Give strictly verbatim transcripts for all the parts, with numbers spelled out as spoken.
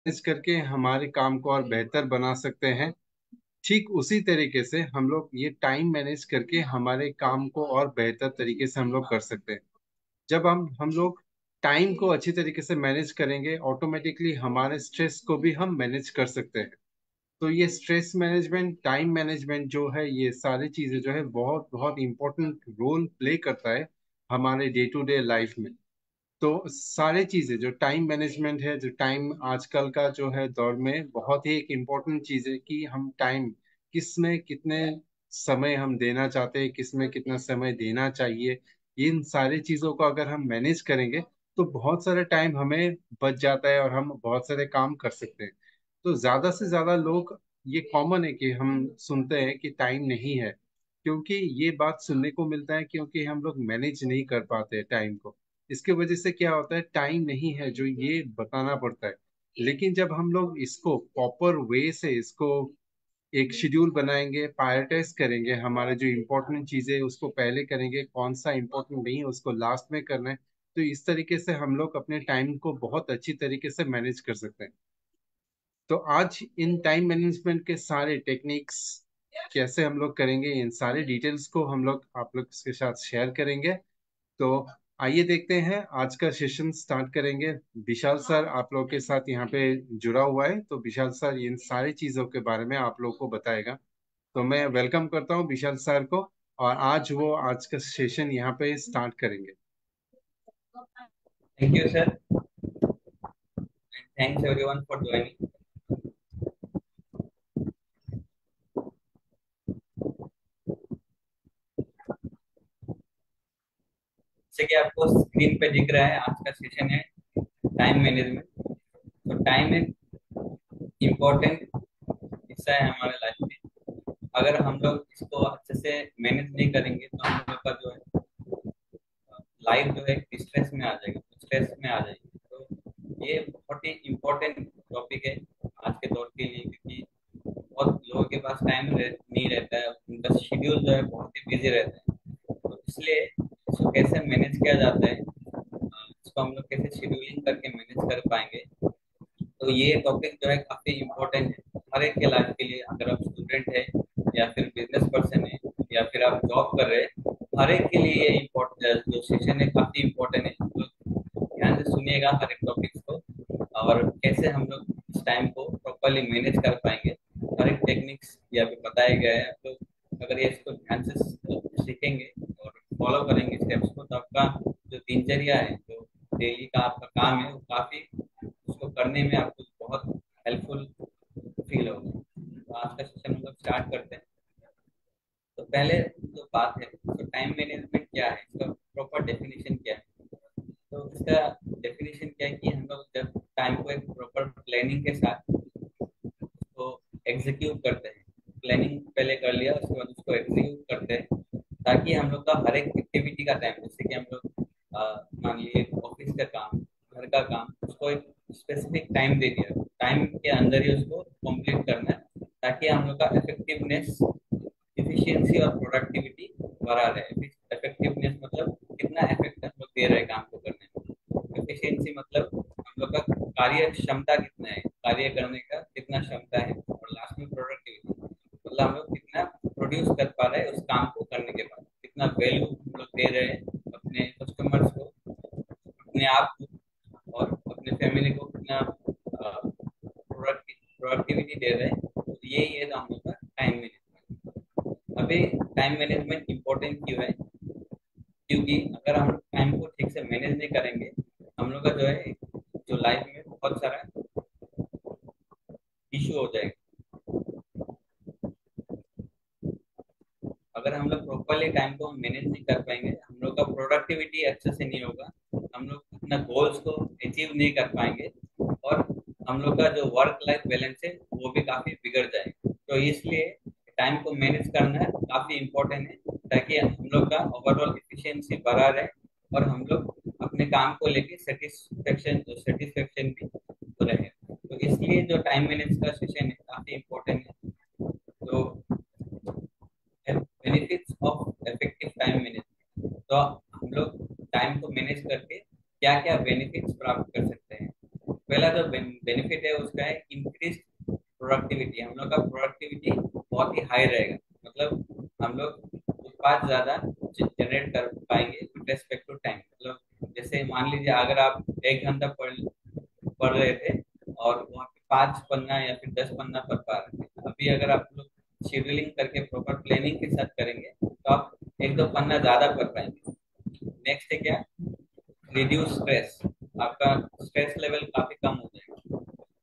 Manage करके हमारे काम को और बेहतर बना सकते हैं। ठीक उसी तरीके से हम लोग ये टाइम मैनेज करके हमारे काम को और बेहतर तरीके से हम लोग कर सकते हैं। जब हम हम लोग टाइम को अच्छी तरीके से मैनेज करेंगे, ऑटोमेटिकली हमारे स्ट्रेस को भी हम मैनेज कर सकते हैं। तो ये स्ट्रेस मैनेजमेंट, टाइम मैनेजमेंट जो है, ये सारी चीजें जो है बहुत बहुत इंपॉर्टेंट रोल प्ले करता है हमारे डे टू डे लाइफ में। तो सारे चीजें जो टाइम मैनेजमेंट है, जो टाइम आजकल का जो है दौर में बहुत ही एक इम्पोर्टेंट चीज है कि हम टाइम किस में कितने समय हम देना चाहते हैं, किस में कितना समय देना चाहिए। इन सारी चीजों को अगर हम मैनेज करेंगे तो बहुत सारा टाइम हमें बच जाता है और हम बहुत सारे काम कर सकते हैं। तो ज्यादा से ज्यादा लोग, ये कॉमन है कि हम सुनते हैं कि टाइम नहीं है, क्योंकि ये बात सुनने को मिलता है क्योंकि हम लोग मैनेज नहीं कर पाते टाइम को। इसके वजह से क्या होता है, टाइम नहीं है जो ये बताना पड़ता है। लेकिन जब हम लोग इसको प्रॉपर वे से इसको एक शेड्यूल बनाएंगे, प्रायोरिटाइज करेंगे, हमारे जो इम्पोर्टेंट चीजें हैं उसको पहले करेंगे, कौन सा इम्पोर्टेंट नहीं है उसको लास्ट में करना है, तो इस तरीके से हम लोग अपने टाइम को बहुत अच्छी तरीके से मैनेज कर सकते हैं। तो आज इन टाइम मैनेजमेंट के सारे टेक्निक्स कैसे हम लोग करेंगे, इन सारे डिटेल्स को हम लोग आप लोग के साथ शेयर करेंगे। तो आइए देखते हैं, आज का सेशन स्टार्ट करेंगे। विशाल सर आप लोग के साथ यहाँ पे जुड़ा हुआ है, तो विशाल सर इन सारी चीजों के बारे में आप लोग को बताएगा। तो मैं वेलकम करता हूँ विशाल सर को, और आज वो आज का सेशन यहाँ पे स्टार्ट करेंगे। Thank you, sir. And thanks everyone for joining. जैसे कि आपको स्क्रीन पे दिख रहा है, आज का सेशन है टाइम मैनेजमेंट। तो टाइम एक इम्पोर्टेंट हिस्सा है हमारे लाइफ में। अगर हम लोग इसको अच्छे से मैनेज नहीं करेंगे तो हम लोग का जो है लाइफ जो है स्ट्रेस में आ जाएगी, स्ट्रेस में आ जाएगी। तो ये बहुत ही इम्पोर्टेंट टॉपिक है आज के दौर के लिए, क्योंकि बहुत लोगों के पास टाइम रह, नहीं रहता है, उनका शेड्यूल जो है बहुत ही बिजी रहता है। तो इसलिए इसको कैसे मैनेज किया जाता है, अ, इसको हम लोग कैसे शेड्यूलिंग करके मैनेज कर पाएंगे। तो ये टॉपिक जो है काफी इम्पोर्टेंट है हर एक के लाइफ के लिए। अगर आप स्टूडेंट है या फिर बिजनेस पर्सन है या फिर आप जॉब कर रहे हैं, हर एक के लिए ये इम्पोर्टेंट जो सेशन है काफी इम्पोर्टेंट है। तो ध्यान से सुनिएगा हर एक टॉपिक्स को, और कैसे हम लोग इस टाइम को प्रॉपरली मैनेज कर पाएंगे। हर एक टेक्निक्स यहाँ पे बताए गए हैं। तो अगर ये इसको ध्यान से सीखेंगे और फॉलो करेंगे स्टेप्स को, तो आपका जो दिनचर्या है, जो डेली का आपका काम है, वो काफी उसको करने में आपको बहुत हेल्पफुल फील होगा। तो आज का सेशन हम लोग स्टार्ट करते हैं। तो पहले जो बात है, तो टाइम मैनेजमेंट क्या है, इसका प्रॉपर डेफिनेशन क्या है। तो इसका डेफिनेशन क्या है कि हम लोग जब टाइम को एक प्रॉपर प्लानिंग के साथ उसको एग्जीक्यूट करते हैं। प्लानिंग पहले कर लिया, उसके बाद उसको एग्जीक्यूट करते हैं, ताकि हम लोग का हर एक एक्टिविटी का टाइम, जैसे कि हम लोग अ, मान लिए ऑफिस का काम, घर का काम, उसको एक स्पेसिफिक टाइम दे दिया, टाइम के अंदर ही उसको कंप्लीट करना है, ताकि हम लोग का इफेक्टिवनेस, इफिशियंसी और प्रोडक्टिविटी बढ़ा रहे। इफेक्टिवनेस मतलब कितना इफेक्ट हम लोग दे रहे हैं काम को करने में। एफिशिएंसी मतलब हम लोग का कार्य क्षमता कितना है, कार्य करने का कितना क्षमता है। और लास्ट में प्रोडक्टिविटी मतलब हम लोग कितना प्रोड्यूस कर पा रहे हैं उस काम को करने के बाद, कितना वैल्यू हम लोग दे रहे हैं अपने कस्टमर्स को, अपने आप को, और अपने फैमिली को कितना प्रोडक्टिविटी दे रहे हैं। तो ये ये हम लोग का टाइम मैनेजमेंट। अभी टाइम मैनेजमेंट इम्पोर्टेंट क्यों है, क्योंकि अगर हम टाइम को ठीक से मैनेज नहीं करेंगे, हम लोग का जो है जो लाइफ में बहुत सारा इशू हो जाएगा। अगर हम लोग प्रॉपरली टाइम को मैनेज नहीं कर पाएंगे, हम लोग का प्रोडक्टिविटी अच्छे से नहीं होगा, हम लोग अपना गोल्स को अचीव नहीं कर पाएंगे, और हम लोग का जो वर्क लाइफ बैलेंस है वो भी काफी बिगड़ जाएगा। तो इसलिए टाइम को मैनेज करना काफी इम्पोर्टेंट है, ताकि हम लोग का ओवरऑल एफिशिएंसी बढ़ा रहे, और हम लोग अपने काम को लेके सेटिस्फेक्शन सेटिस्फेक्शन भी रहे। तो इसलिए जो टाइम मैनेज का सेशन है काफी इम्पोर्टेंट है। तो benefits of effective time management, तो हम लोग टाइम को मैनेज करके क्या क्या बेनिफिट्स प्राप्त कर सकते हैं। पहला जो बेनिफिट है उसका का है इंक्रीज प्रोडक्टिविटी। हम लोग का प्रोडक्टिविटी बहुत ही हाई रहेगा, मतलब हम लोग उत्पाद ज्यादा जनरेट कर पाएंगे विद रेस्पेक्ट टू टाइम। मतलब जैसे मान लीजिए अगर आप एक घंटा पढ़ पढ़ रहे थे और वहाँ पे पांच पन्ना या फिर दस पन्ना पढ़ पा रहे थे, अभी अगर आप लोग शेड्यूलिंग करके प्रॉपर प्लानिंग के साथ करेंगे तो आप एक दो पन्ना ज्यादा पढ़ पाएंगे। नेक्स्ट है क्या, रिड्यूस स्ट्रेस। आपका स्ट्रेस लेवल काफी कम हो जाएगा।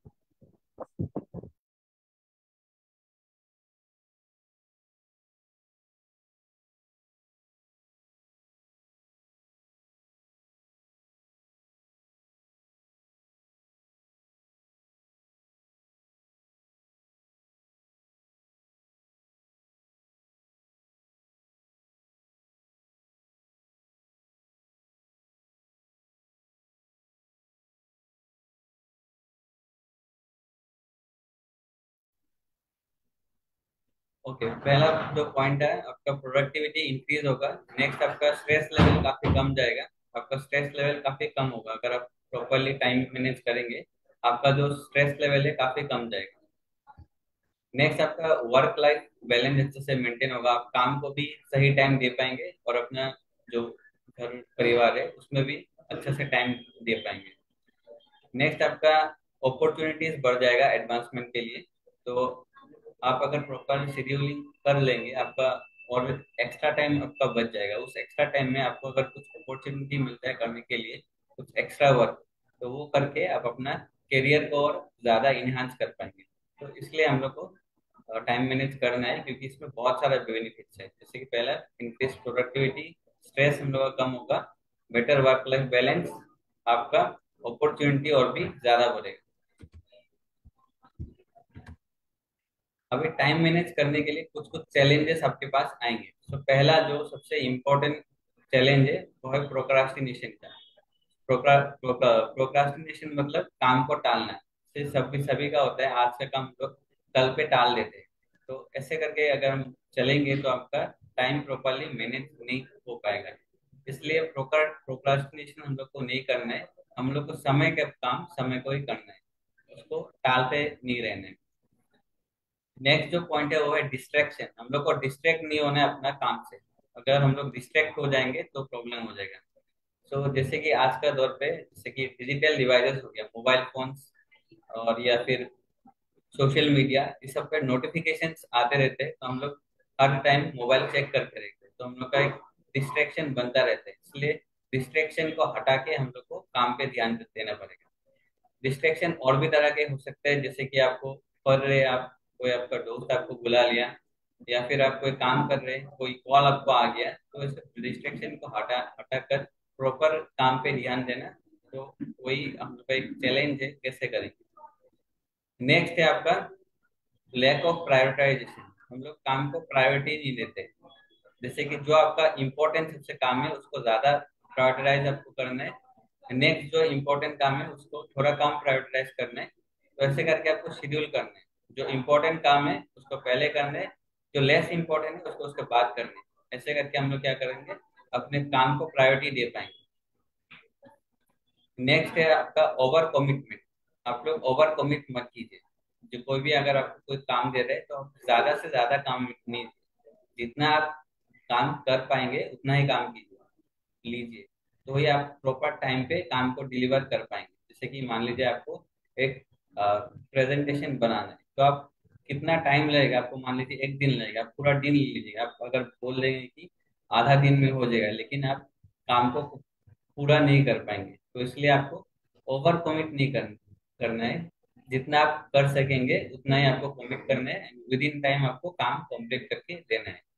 ओके, पहला जो पॉइंट है आपका प्रोडक्टिविटी इंक्रीज होगा। नेक्स्ट आपका स्ट्रेस लेवल काफी कम जाएगा। आपका स्ट्रेस लेवल काफी कम होगा अगर आप प्रॉपरली टाइम मैनेज करेंगे। आपका जो स्ट्रेस लेवल है काफी कम जाएगा। नेक्स्ट आपका वर्क लाइफ बैलेंस अच्छे से मेंटेन होगा। आप काम को भी सही टाइम दे पाएंगे और अपना जो घर परिवार है उसमें भी अच्छे से टाइम दे पाएंगे। नेक्स्ट आपका अपॉर्चुनिटीज बढ़ जाएगा एडवांसमेंट के लिए। तो आप अगर प्रॉपर शेड्यूलिंग कर लेंगे आपका और एक्स्ट्रा टाइम आपका बच जाएगा। उस एक्स्ट्रा टाइम में आपको अगर कुछ अपॉर्चुनिटी मिलता है करने के लिए कुछ एक्स्ट्रा वर्क, तो वो करके आप अपना करियर को और ज्यादा इनहांस कर पाएंगे। तो इसलिए हम लोग को टाइम मैनेज करना है, क्योंकि इसमें बहुत सारा बेनिफिट्स है। जैसे कि पहला, इंक्रीज प्रोडक्टिविटी, स्ट्रेस हम लोग का कम होगा, बेटर वर्क लाइफ बैलेंस, आपका अपॉर्चुनिटी और भी ज्यादा बढ़ेगा। अभी टाइम मैनेज करने के लिए कुछ कुछ चैलेंजेस आपके पास आएंगे। तो पहला जो सबसे इम्पोर्टेंट चैलेंज है वो है प्रोक्रास्टिनेशन का। प्रोक्रास्टिनेशन मतलब काम को टालना। से सभी सभी का होता है, आज का काम लोग कल पे टाल देते हैं। तो ऐसे करके अगर हम चलेंगे तो आपका टाइम प्रॉपरली मैनेज नहीं हो पाएगा। इसलिए प्रोक्रास्टिनेशन हम लोग को नहीं करना है। हम लोग को समय का काम समय को ही करना है, उसको टालते नहीं रहना है। नेक्स्ट जो पॉइंट है वो है डिस्ट्रैक्शन। हम लोग को डिस्ट्रैक्ट नहीं होना है अपना काम से। अगर हम लोग डिस्ट्रैक्ट हो जाएंगे तो प्रॉब्लम हो जाएगा। सो so, जैसे कि आज का दौर पे जैसे कि डिजिटल डिवाइसेस हो गया, मोबाइल फोन्स और या फिर सोशल मीडिया, इस सब पे नोटिफिकेशंस आते रहते हैं। तो हम लोग हर टाइम मोबाइल चेक करते रहते हैं, तो हम लोग का एक डिस्ट्रैक्शन बनता रहता है। इसलिए डिस्ट्रैक्शन को हटा के हम लोग को काम पे ध्यान देना पड़ेगा। डिस्ट्रैक्शन और भी तरह के हो सकते हैं, जैसे कि आपको पढ़ रहे आप, कोई आपका दोस्त आपको बुला लिया, या फिर आप कोई काम कर रहे हैं कोई कॉल आपको आ गया, तो इस डिस्ट्रैक्शन को हटा हटा कर प्रॉपर काम पे ध्यान देना। तो वही हम लोग का एक चैलेंज है, कैसे करेंगे। नेक्स्ट है आपका लैक ऑफ प्रायोरिटाइजेशन। हम लोग काम को प्रायोरिटी नहीं देते। जैसे कि जो आपका इम्पोर्टेंट सबसे काम है उसको ज्यादा प्रायोरिटाइज आपको करना है। नेक्स्ट जो इम्पोर्टेंट काम है उसको थोड़ा कम प्रायोरिटाइज करना है। तो ऐसे करके आपको शेड्यूल करना है। जो इम्पोर्टेंट काम है उसको पहले करना है, जो लेस इम्पोर्टेंट है उसको उसके बाद करना है। ऐसे करके हम लोग क्या करेंगे, अपने काम को प्रायोरिटी दे पाएंगे। नेक्स्ट है आपका ओवर कमिटमेंट। आप लोग ओवर कमिट मत कीजिए। जो कोई भी अगर आपको कोई काम दे रहे हैं तो आप ज्यादा से ज्यादा काम नहीं, जितना आप काम कर पाएंगे उतना ही काम कीजिए लीजिए। तो ही आप प्रॉपर टाइम पे काम को डिलीवर कर पाएंगे। जैसे कि मान लीजिए आपको एक प्रेजेंटेशन बनाना है, तो आप कितना टाइम लगेगा आपको, मान लीजिए एक दिन लगेगा, आप पूरा दिन ले लीजिएगा। आप अगर बोल रहे हैं कि आधा दिन में हो जाएगा, लेकिन आप काम को पूरा नहीं कर पाएंगे। तो इसलिए आपको ओवर कमिट नहीं कर, करना है। जितना आप कर सकेंगे उतना ही आपको कमिट करना है। विद इन टाइम आपको काम कंप्लीट करके देना है।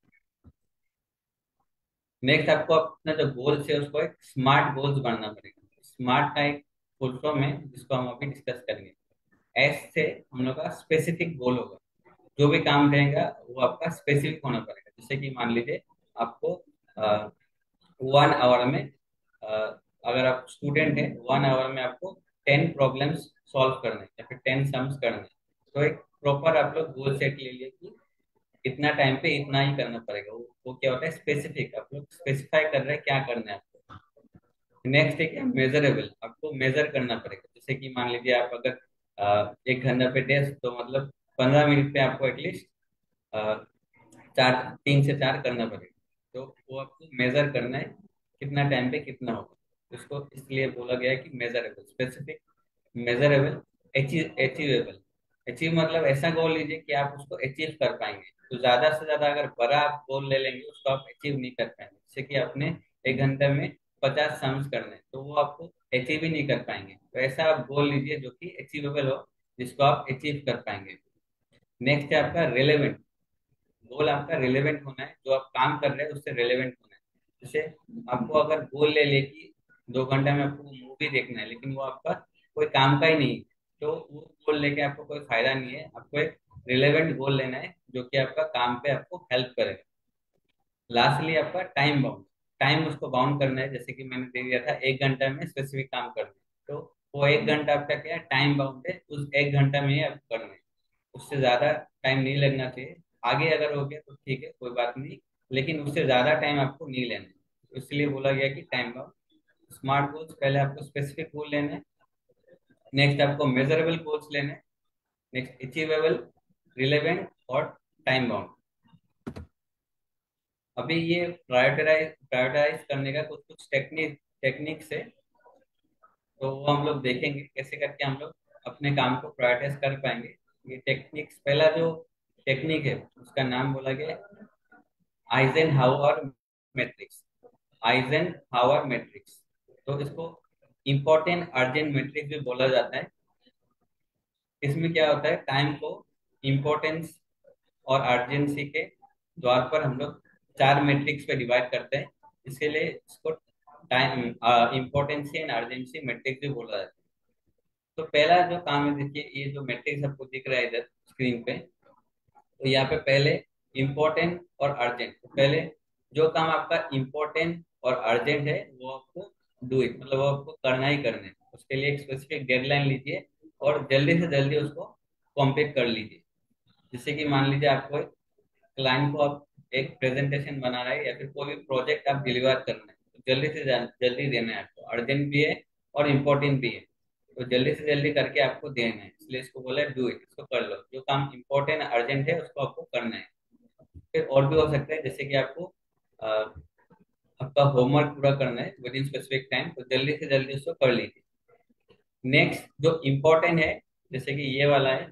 नेक्स्ट आपको अपना जो गोल्स है उसको एक स्मार्ट गोल्स बनना पड़ेगा। स्मार्ट का एक फुल फॉर्म है जिसको हम अभी डिस्कस करेंगे। एस से हम लोग का स्पेसिफिक गोल होगा। जो भी काम रहेगा वो आपका स्पेसिफिक होना पड़ेगा। जैसे कि मान लीजिए आपको वन आवर में, अ, अगर आप स्टूडेंट हैं, वन आवर में आपको टेन प्रॉब्लम्स सॉल्व करने हैं या फिर टेन सम्स करने हैं। तो एक प्रॉपर आप लोग गोल सेट ले लिए कि इतना टाइम पे इतना ही करना पड़ेगा। वो, वो क्या होता है, स्पेसिफिक। आप लोग स्पेसिफाई कर रहे हैं क्या करना है आपको। नेक्स्ट है क्या, मेजरेबल। आपको मेजर करना पड़ेगा। जैसे कि मान लीजिए आप अगर अ, एक घंटा पे टेस्ट, तो मतलब पंद्रह मिनट पे आपको एटलीस्ट चार तीन से चार करना पड़ेगा। तो वो आपको मेजर करना है कितना टाइम पे कितना होगा, उसको इसलिए बोला गया है कि measurable, specific, measurable, achievable. Achieve मतलब ऐसा गोल लीजिए कि आप उसको अचीव कर पाएंगे। तो ज्यादा से ज्यादा अगर बड़ा आप गोल ले लेंगे उसको आप अचीव नहीं कर पाएंगे। जैसे कि आपने एक घंटे में पचास सम्स करने हैं, तो वो आपको अचीव ही नहीं कर पाएंगे। तो ऐसा आप गोल लीजिए जो कि अचीवेबल हो, जिसको आप अचीव कर पाएंगे। नेक्स्ट है आपका रिलेवेंट। गोल आपका रिलेवेंट होना है, जो आप काम कर रहे हैं उससे रिलेवेंट होना है। जैसे आपको अगर गोल ले ले कि दो घंटे में आपको मूवी देखना है, लेकिन वो आपका कोई काम का ही नहीं, तो वो गोल लेके आपको कोई फायदा नहीं है। आपको एक रिलेवेंट गोल लेना है जो कि आपका काम पे आपको हेल्प करेगा। लास्टली आपका टाइम बाउंड। टाइम उसको बाउंड करना है, जैसे कि मैंने दे दिया था एक घंटा में स्पेसिफिक काम करना है, तो वो एक घंटा आपका क्या है, टाइम बाउंड है, उस एक घंटा में ही आपको करना है। उससे ज्यादा टाइम नहीं लगना चाहिए। आगे अगर हो गया तो ठीक है, कोई बात नहीं, लेकिन उससे ज्यादा टाइम आपको नहीं लेना है। इसलिए बोला गया कि टाइम बाउंड। स्मार्ट गोल्स, पहले आपको स्पेसिफिक गोल लेना है, नेक्स्ट आपको मेजरेबल गोल्स लेने हैं, नेक्स्ट अचीवेबल, रिलेवेंट और टाइम बाउंड। अभी ये प्रायोरिटाइज प्रायोरिटाइज करने का कुछ कुछ टेक्निक टेक्निक्स है, तो वो हम लोग देखेंगे कैसे करके हम लोग अपने काम को प्रायोरिटाइज कर पाएंगे। ये टेक्निक्स, पहला जो टेक्निक है उसका नाम बोला गया आइजनहावर मैट्रिक्स। आइजनहावर मैट्रिक्स, तो इसको इम्पोर्टेंट अर्जेंट मैट्रिक्स भी बोला जाता है। इसमें क्या होता है, टाइम को इम्पोर्टेंस और अर्जेंसी के द्वार पर हम लोग चार मैट्रिक्स पे डिवाइड करते हैं। इसके लिए इसको time importance and urgency matrix भी बोला जाता है। तो पहला जो काम है, देखिए ये जो मैट्रिक्स आपको दिख रहा है इधर स्क्रीन पे, तो यहाँ पे पहले इम्पोर्टेंट और अर्जेंट। तो पहले जो काम आपका इम्पोर्टेंट और अर्जेंट है वो आपको डू इट, मतलब वो आपको करना ही करना है। उसके लिए एक स्पेसिफिक डेडलाइन लीजिए और जल्दी से जल्दी उसको कंप्लीट कर लीजिए। जैसे कि मान लीजिए आपको एक क्लाइंट को आप एक प्रेजेंटेशन बनाना है या फिर कोई भी प्रोजेक्ट आप डिलीवर करना है, तो जल्दी से जल्दी देना है आपको, अर्जेंट भी है और इम्पोर्टेंट भी है, तो जल्दी से जल्दी करके आपको देना है। इसलिए इसको बोला है डू इट, इसको कर लो। जो काम इम्पोर्टेंट अर्जेंट है उसको आपको करना है। फिर और भी हो सकता है, जैसे कि आपको अ, आपका होमवर्क पूरा करना है विद इन स्पेसिफिक टाइम, तो जल्दी से जल्दी उसको कर लीजिए। नेक्स्ट जो इम्पोर्टेंट है, जैसे कि ये वाला है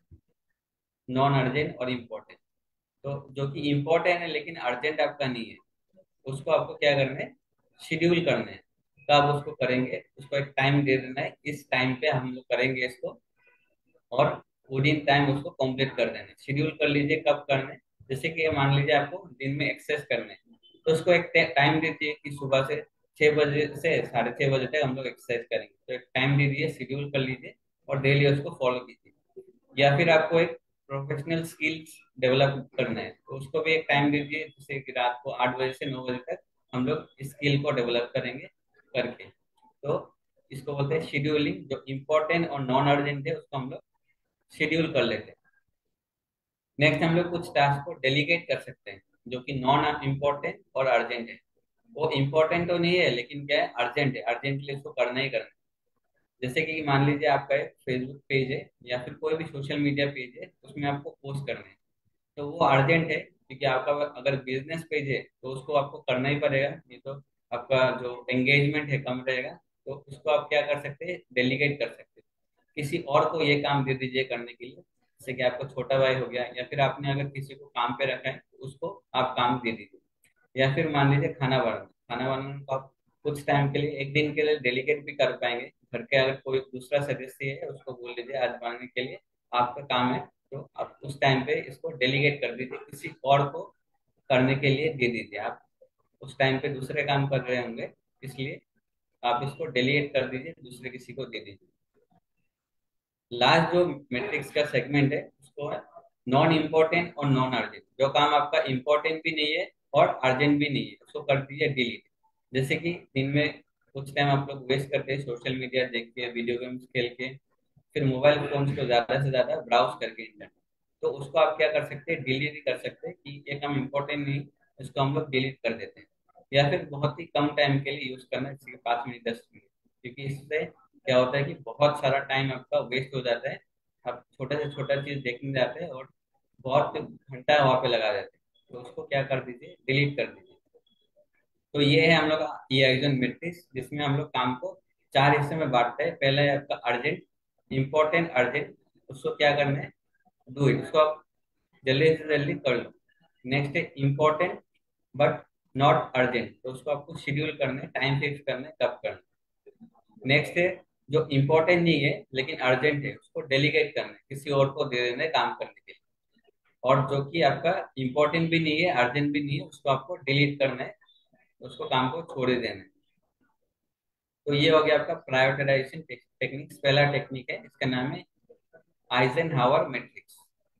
नॉन अर्जेंट और इम्पोर्टेंट। तो जो कि इम्पोर्टेंट है लेकिन अर्जेंट आपका नहीं है, उसको आपको क्या करना है, शेड्यूल करना है। कब उसको करेंगे, उसको एक टाइम दे देना है, इस टाइम पे हम लोग करेंगे इसको, और विद इन टाइम उसको कंप्लीट कर देना है। शेड्यूल कर लीजिए कब करना है। जैसे कि मान लीजिए आपको दिन में एक्सरसाइज करना है, तो उसको एक टाइम दीजिए कि सुबह से छह बजे से साढ़े छह बजे तक हम लोग एक्सरसाइज करेंगे। तो एक टाइम दे दीजिए, शेड्यूल कर लीजिए और डेली उसको फॉलो कीजिए। या फिर आपको एक प्रोफेशनल स्किल्स डेवलप करना है, तो उसको भी एक टाइम दीजिए, जैसे कि रात को आठ बजे से नौ बजे तक हम लोग स्किल को डेवलप करेंगे करके। तो इसको बोलते हैं शेड्यूलिंग। जो इम्पोर्टेंट और नॉन अर्जेंट है उसको हम लोग शेड्यूल कर लेते हैं। नेक्स्ट हम लोग कुछ टास्क को डेलीगेट कर सकते हैं जो कि नॉन इम्पोर्टेंट और अर्जेंट है। वो इम्पोर्टेंट तो नहीं है लेकिन क्या है, अर्जेंट है, अर्जेंटली उसको करना ही करना है। जैसे कि मान लीजिए आपका एक फेसबुक पेज है या फिर कोई भी सोशल मीडिया पेज है, उसमें आपको पोस्ट करना है, तो वो अर्जेंट है क्योंकि आपका अगर बिजनेस पेज है तो उसको आपको करना ही पड़ेगा, नहीं तो आपका जो एंगेजमेंट है कम रहेगा। तो उसको आप क्या कर सकते हैं, डेलीगेट कर सकते हैं, किसी और को ये काम दे दीजिए करने के लिए। जैसे कि आपका छोटा भाई हो गया, या फिर आपने अगर किसी को काम पे रखा है तो उसको आप काम दे दीजिए। या फिर मान लीजिए खाना बनाना, खाना बनाना को आप कुछ टाइम के लिए, एक दिन के लिए डेलीगेट भी कर पाएंगे। घर के अगर कोई दूसरा सदस्य है उसको बोल दीजिए आज बनाने के लिए आपका काम है, तो आप उस टाइम पे इसको डेलीगेट कर दीजिए, किसी और को करने के लिए दे दीजिए। आप उस टाइम पे दूसरे काम कर रहे होंगे, इसलिए आप इसको डेलीगेट कर दीजिए, दूसरे किसी को दे दीजिए। लास्ट जो मैट्रिक्स का सेगमेंट है उसको है नॉन इम्पोर्टेंट और नॉन अर्जेंट। जो काम आपका इम्पोर्टेंट भी नहीं है और अर्जेंट भी नहीं है उसको कर दीजिए डिलीट। जैसे कि दिन में कुछ टाइम आप लोग वेस्ट करते हैं सोशल मीडिया देख के, वीडियो गेम्स खेल के, फिर मोबाइल फोन्स को ज्यादा से ज्यादा ब्राउज करके इंटरनेट, तो उसको आप क्या कर सकते हैं, डिलीट कर सकते हैं कि ये काम इम्पोर्टेंट नहीं, इसको हम लोग डिलीट कर देते हैं। या फिर बहुत ही कम टाइम के लिए यूज करना है, जैसे कि पाँच मिनट दस मिनट, क्योंकि इससे क्या होता है कि बहुत सारा टाइम आपका वेस्ट हो जाता है। आप छोटा से छोटा चीज देखने जाते हैं और बहुत घंटा वहां पे लगा देते हैं। तो उसको क्या कर दीजिए, डिलीट कर दीजिए। तो ये है हम लोग का ये एग्जन मैट्रिक्स, जिसमें हम लोग काम को चार हिस्से में बांटते हैं। पहला है आपका अर्जेंट, इंपॉर्टेंट, अर्जेंट। उसको क्या करना है, डू इट, उसको आप जल्दी से जल्दी कर लो। नेक्स्ट है इम्पोर्टेंट बट नॉट अर्जेंट, तो उसको आपको शेड्यूल करना है, टाइम फिक्स करना है कब करना है। नेक्स्ट है जो इम्पोर्टेंट नहीं है लेकिन अर्जेंट है, उसको डेलीगेट करना है, किसी और को दे देना है काम करने के लिए। और जो कि आपका इम्पोर्टेंट भी नहीं है, अर्जेंट भी नहीं है, उसको आपको डिलीट करना है, उसको काम को छोड़ ही देना है। तो ये हो गया आपका प्रायोरिटाइजेशन टेक्निक्स। पहला टेक्निक है, इसका नाम है आइजनहावर मैट्रिक्स।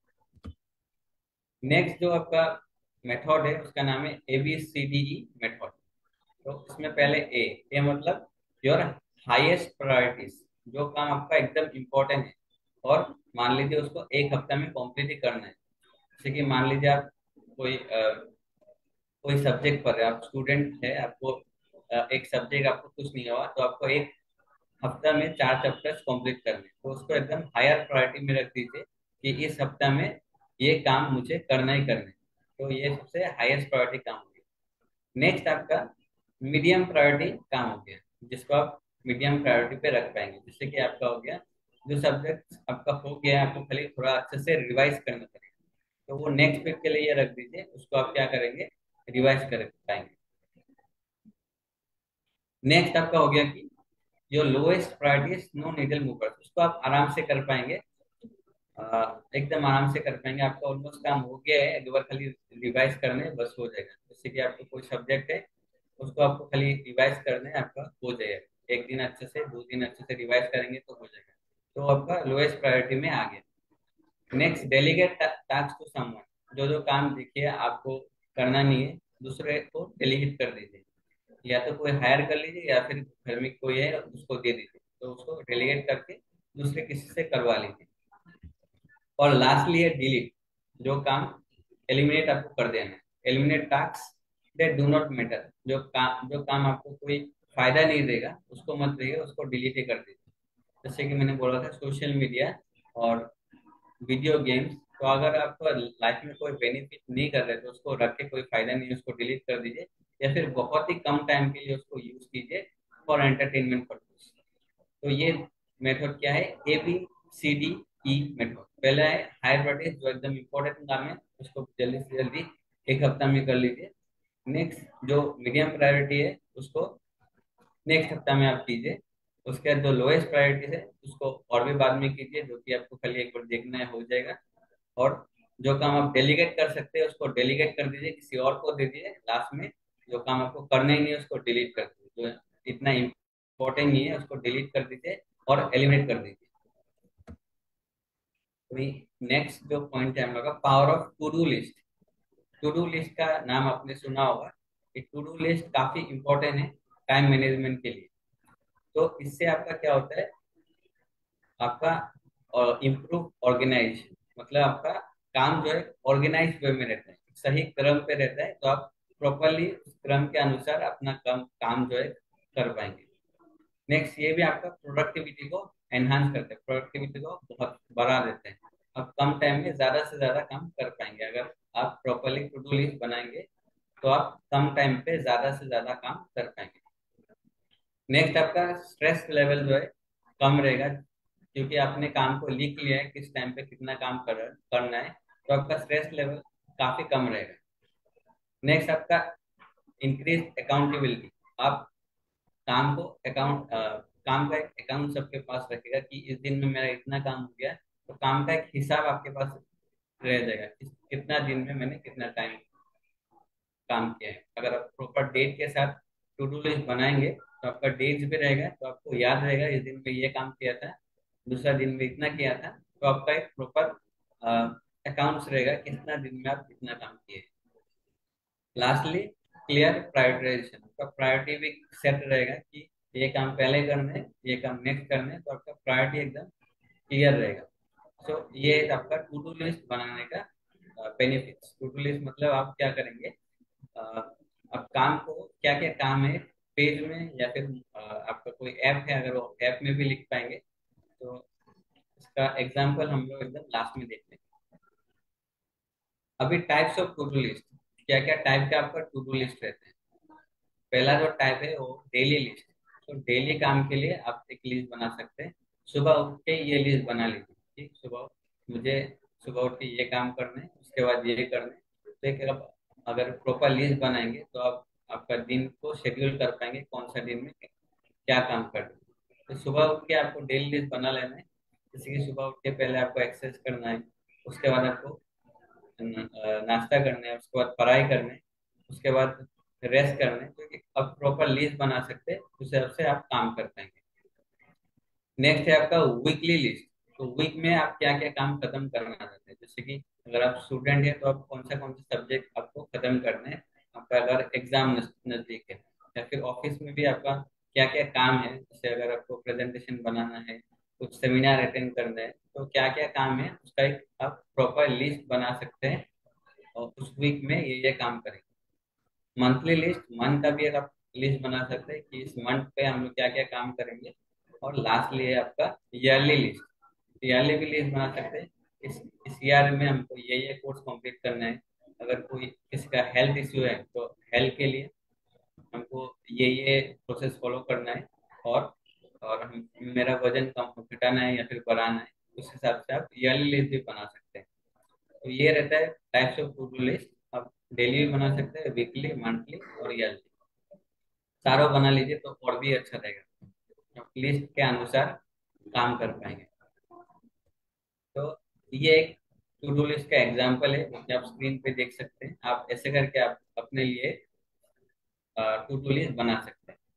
नेक्स्ट जो आपका मेथड है उसका नाम है A B C D E method. तो इसमें पहले ए ए मतलब योर हाईएस्ट प्रायोरिटीज, जो काम आपका एकदम इम्पोर्टेंट है और मान लीजिए उसको एक हफ्ता में कंप्लीट ही करना है। जैसे कि मान लीजिए आप कोई अ, कोई सब्जेक्ट पर है, आप स्टूडेंट है, आपको अ, एक सब्जेक्ट आपको कुछ नहीं हुआ, तो आपको एक हफ्ता में चार चैप्टर्स कंप्लीट करने, तो उसको एकदम हायर प्रायोरिटी में रख दीजिए कि इस हफ्ता में ये काम मुझे करना ही करना है। तो ये सबसे हाईएस्ट प्रायोरिटी काम हो गया। नेक्स्ट आपका मीडियम प्रायोरिटी काम हो गया, जिसको आप मीडियम प्रायोरिटी पे रख पाएंगे। जैसे कि आपका हो गया जो सब्जेक्ट आपका हो गया है, आपको खाली थोड़ा अच्छे से रिवाइज करना पड़ेगा, तो वो नेक्स्ट वीक के लिए ये रख दीजिए, उसको आप क्या करेंगे, रिवाइज कर पाएंगे। नेक्स्ट आपका हो गया कि जो lowest priority no needle movers, उसको आप आराम से कर पाएंगे, अ, एकदम आराम से कर पाएंगे। आपका ऑलमोस्ट काम हो गया है, एक बार खाली रिवाइज करने हैं, बस हो जाएगा। जैसे कि आपको कोई सब्जेक्ट है, उसको आपको खाली रिवाइज करना है, आपका हो जाएगा। एक दिन अच्छे से, दो दिन अच्छे से रिवाइज करेंगे तो हो जाएगा। तो आपका लोएस्ट प्रायोरिटी में आ गया। Next delegate task to someone, जो जो काम देखिए आपको करना नहीं है, दूसरे को डेलीगेट कर दीजिए। या तो कोई हायर कर लीजिए या फिर घर में कोई है उसको दे दीजिए, तो उसको डेलीगेट करके दूसरे किसी से करवा लीजिए। और लास्टली है डिलीट, जो काम एलिमिनेट आपको कर देना है। Eliminate task that do not matter, जो काम जो काम आपको कोई फायदा नहीं देगा उसको मत रहिए, उसको डिलीट ही कर दीजिए। जैसे कि मैंने बोला था सोशल मीडिया और वीडियो गेम्स, तो अगर आपको लाइफ में कोई बेनिफिट नहीं कर रहे तो उसको रख के कोई फायदा नहीं है, उसको डिलीट कर दीजिए। या फिर बहुत ही कम टाइम के लिए उसको यूज कीजिए फॉर एंटरटेनमेंट पर्पज। तो ये मेथड क्या है, A B C D E method. पहला है हाई प्रायोरिटी, जो एकदम इंपॉर्टेंट काम है, उसको जल्दी से जल्दी एक हफ्ता में कर लीजिए। नेक्स्ट जो मीडियम प्रायोरिटी है, उसको नेक्स्ट हफ्ता में आप कीजिए। उसके बाद जो लोएस्ट प्रायोरिटी है उसको और भी बाद में कीजिए, जो कि आपको खाली एक बार देखना है, हो जाएगा। और जो काम आप डेलीगेट कर सकते हैं उसको डेलीगेट कर दीजिए, किसी और को दे दीजिए। लास्ट में जो काम आपको करना ही नहीं है उसको डिलीट कर दीजिए, जो इतना इम्पोर्टेंट नहीं है उसको डिलीट कर दीजिए और एलिमिनेट कर दीजिए। तो नेक्स्ट जो पॉइंट है हम लोग का, power of to do list. To do list का नाम आपने सुना होगा। ये टू डू लिस्ट काफी इंपॉर्टेंट है टाइम मैनेजमेंट के लिए। तो इससे आपका क्या होता है, आपका इम्प्रूव ऑर्गेनाइजेशन, मतलब आपका काम जो है ऑर्गेनाइज वे में रहता है, सही क्रम पे रहता है, तो आप प्रॉपरली उस क्रम के अनुसार अपना काम काम जो है कर पाएंगे। नेक्स्ट ये भी आपका प्रोडक्टिविटी को एनहांस करते हैं, प्रोडक्टिविटी को बहुत बढ़ा देते हैं। आप कम टाइम में ज्यादा से ज्यादा काम कर पाएंगे अगर आप प्रॉपरली टू डू लिस्ट बनाएंगे, तो आप कम टाइम पे ज्यादा से ज्यादा काम कर पाएंगे। नेक्स्ट आपका स्ट्रेस लेवल जो है कम रहेगा, क्योंकि आपने काम को लिख लिया है किस टाइम पे कितना काम कर करना है, तो आपका स्ट्रेस लेवल काफी कम रहेगा। नेक्स्ट आपका इंक्रीज अकाउंटेबिलिटी, आप काम को अकाउंट काम का एक अकाउंट सबके पास रखेगा कि इस दिन में मेरा इतना काम हो गया, तो काम का एक हिसाब आपके पास रह जाएगा कि कितना दिन में मैंने कितना टाइम काम किया है। अगर आप प्रॉपर डेट के साथ टू डू लिस्ट बनाएंगे तो आपका डेट भी रहेगा, तो आपको याद रहेगा इस दिन में ये काम किया था, दूसरा दिन में इतना किया था। तो आपका एक प्रॉपर अकाउंट्स रहेगा कितना दिन में आप कितना काम किए। लास्टली क्लियर प्रायोरिटाइजेशन, आपका प्रायोरिटी भी सेट रहेगा कि ये काम पहले करना है, ये काम नेक्स्ट करना है, तो आपका प्रायोरिटी एकदम क्लियर रहेगा। सो so, ये आपका टू डू लिस्ट बनाने का बेनिफिट्स। टू डू लिस्ट मतलब आप क्या करेंगे, अ, अब काम को क्या क्या काम है पेज में या फिर अ, आपका कोई ऐप है, अगर वो ऐप में भी लिख पाएंगे तो इसका एग्जाम्पल हम लोग एकदम लास्ट में देखते हैं। अभी types of to do list, क्या क्या टाइप का आपका टू डू लिस्ट रहता है। पहला जो टाइप है वो डेली लिस्ट। तो डेली काम के लिए आप एक लिस्ट बना सकते हैं। सुबह उठ के ये लिस्ट बना लीजिए कि सुबह मुझे सुबह उठ के ये काम करने हैं, उसके बाद ये करने हैं। तो एक आप अगर प्रॉपर लिस्ट बनाएंगे तो आप आपका दिन को शेड्यूल कर पाएंगे, कौन सा दिन में क्या काम करना है। तो सुबह उठ के आपको डेली लिस्ट बना लेना है। जैसे कि सुबह उठ के पहले आपको एक्सरसाइज करना है, उसके बाद आपको न- अ, नाश्ता करना है, उसके बाद पढ़ाई करना है, उसके बाद रेस्ट करना है। तो एक अब प्रॉपर लिस्ट बना सकते हैं, उस हिसाब से आप काम कर पाएंगे। नेक्स्ट है आपका वीकली लिस्ट। तो वीक में आप क्या क्या काम खत्म करना चाहते हैं। जैसे कि अगर आप स्टूडेंट है तो आप कौन सा कौन सा सब्जेक्ट आपको खत्म करना है, आपका अगर एग्जाम नजदीक है, या फिर ऑफिस में भी आपका क्या क्या काम है। जैसे अगर आपको प्रेजेंटेशन बनाना है, कुछ सेमिनार अटेंड करना है, तो क्या क्या काम है उसका एक आप प्रॉपर लिस्ट बना सकते हैं और उस वीक में ये ये काम करेंगे। मंथली लिस्ट, मंथ का भी एक आप लिस्ट बना सकते हैं कि इस मंथ पे हम लोग क्या क्या काम करेंगे। और लास्टली है आपका ईयरली लिस्ट। ईयरली भी लिस्ट बना सकते हैं, इस इस ईयर में हमको ये ये कोर्स कंप्लीट करना है। अगर कोई किसी का हेल्थ इश्यू है तो हेल्थ के लिए हमको ये ये प्रोसेस फॉलो करना है। और और हम मेरा वजन कम घटाना है या फिर बढ़ाना है, उस हिसाब से आप ईयरली लिस्ट भी बना सकते हैं। तो ये रहता है types of to do list. आप डेली भी बना सकते हैं, वीकली, मंथली और ईयरली। चारों बना लीजिए तो और भी अच्छा रहेगा, आप लिस्ट के अनुसार काम कर पाएंगे। तो ये एक टू डू लिस्ट का एग्जांपल है जो कि आप स्क्रीन पे देख सकते हैं। आप ऐसे करके आप अपने लिए टू डू लिस्ट बना सकते हैं।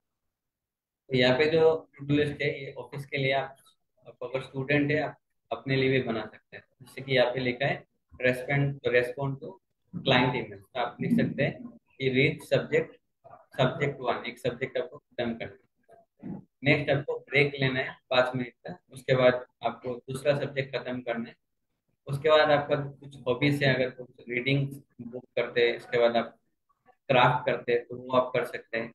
तो यहाँ पे जो टू डू लिस्ट है ये ऑफिस के लिए आप, आप अगर स्टूडेंट है आप अपने लिए भी बना सकते हैं। जैसे कि यहाँ पे लिखा है respond respond to client email, तो आप लिख सकते हैं कि रीड सब्जेक्ट सब्जेक्ट वन, एक सब्जेक्ट आपको खत्म करना है। नेक्स्ट आपको ब्रेक लेना है पाँच मिनट का, उसके बाद आपको दूसरा सब्जेक्ट खत्म करना है। उसके बाद आपका कुछ हॉबीज है, अगर कुछ रीडिंग बुक करते हैं, इसके बाद आप क्राफ्ट करते हैं तो वो आप कर सकते हैं।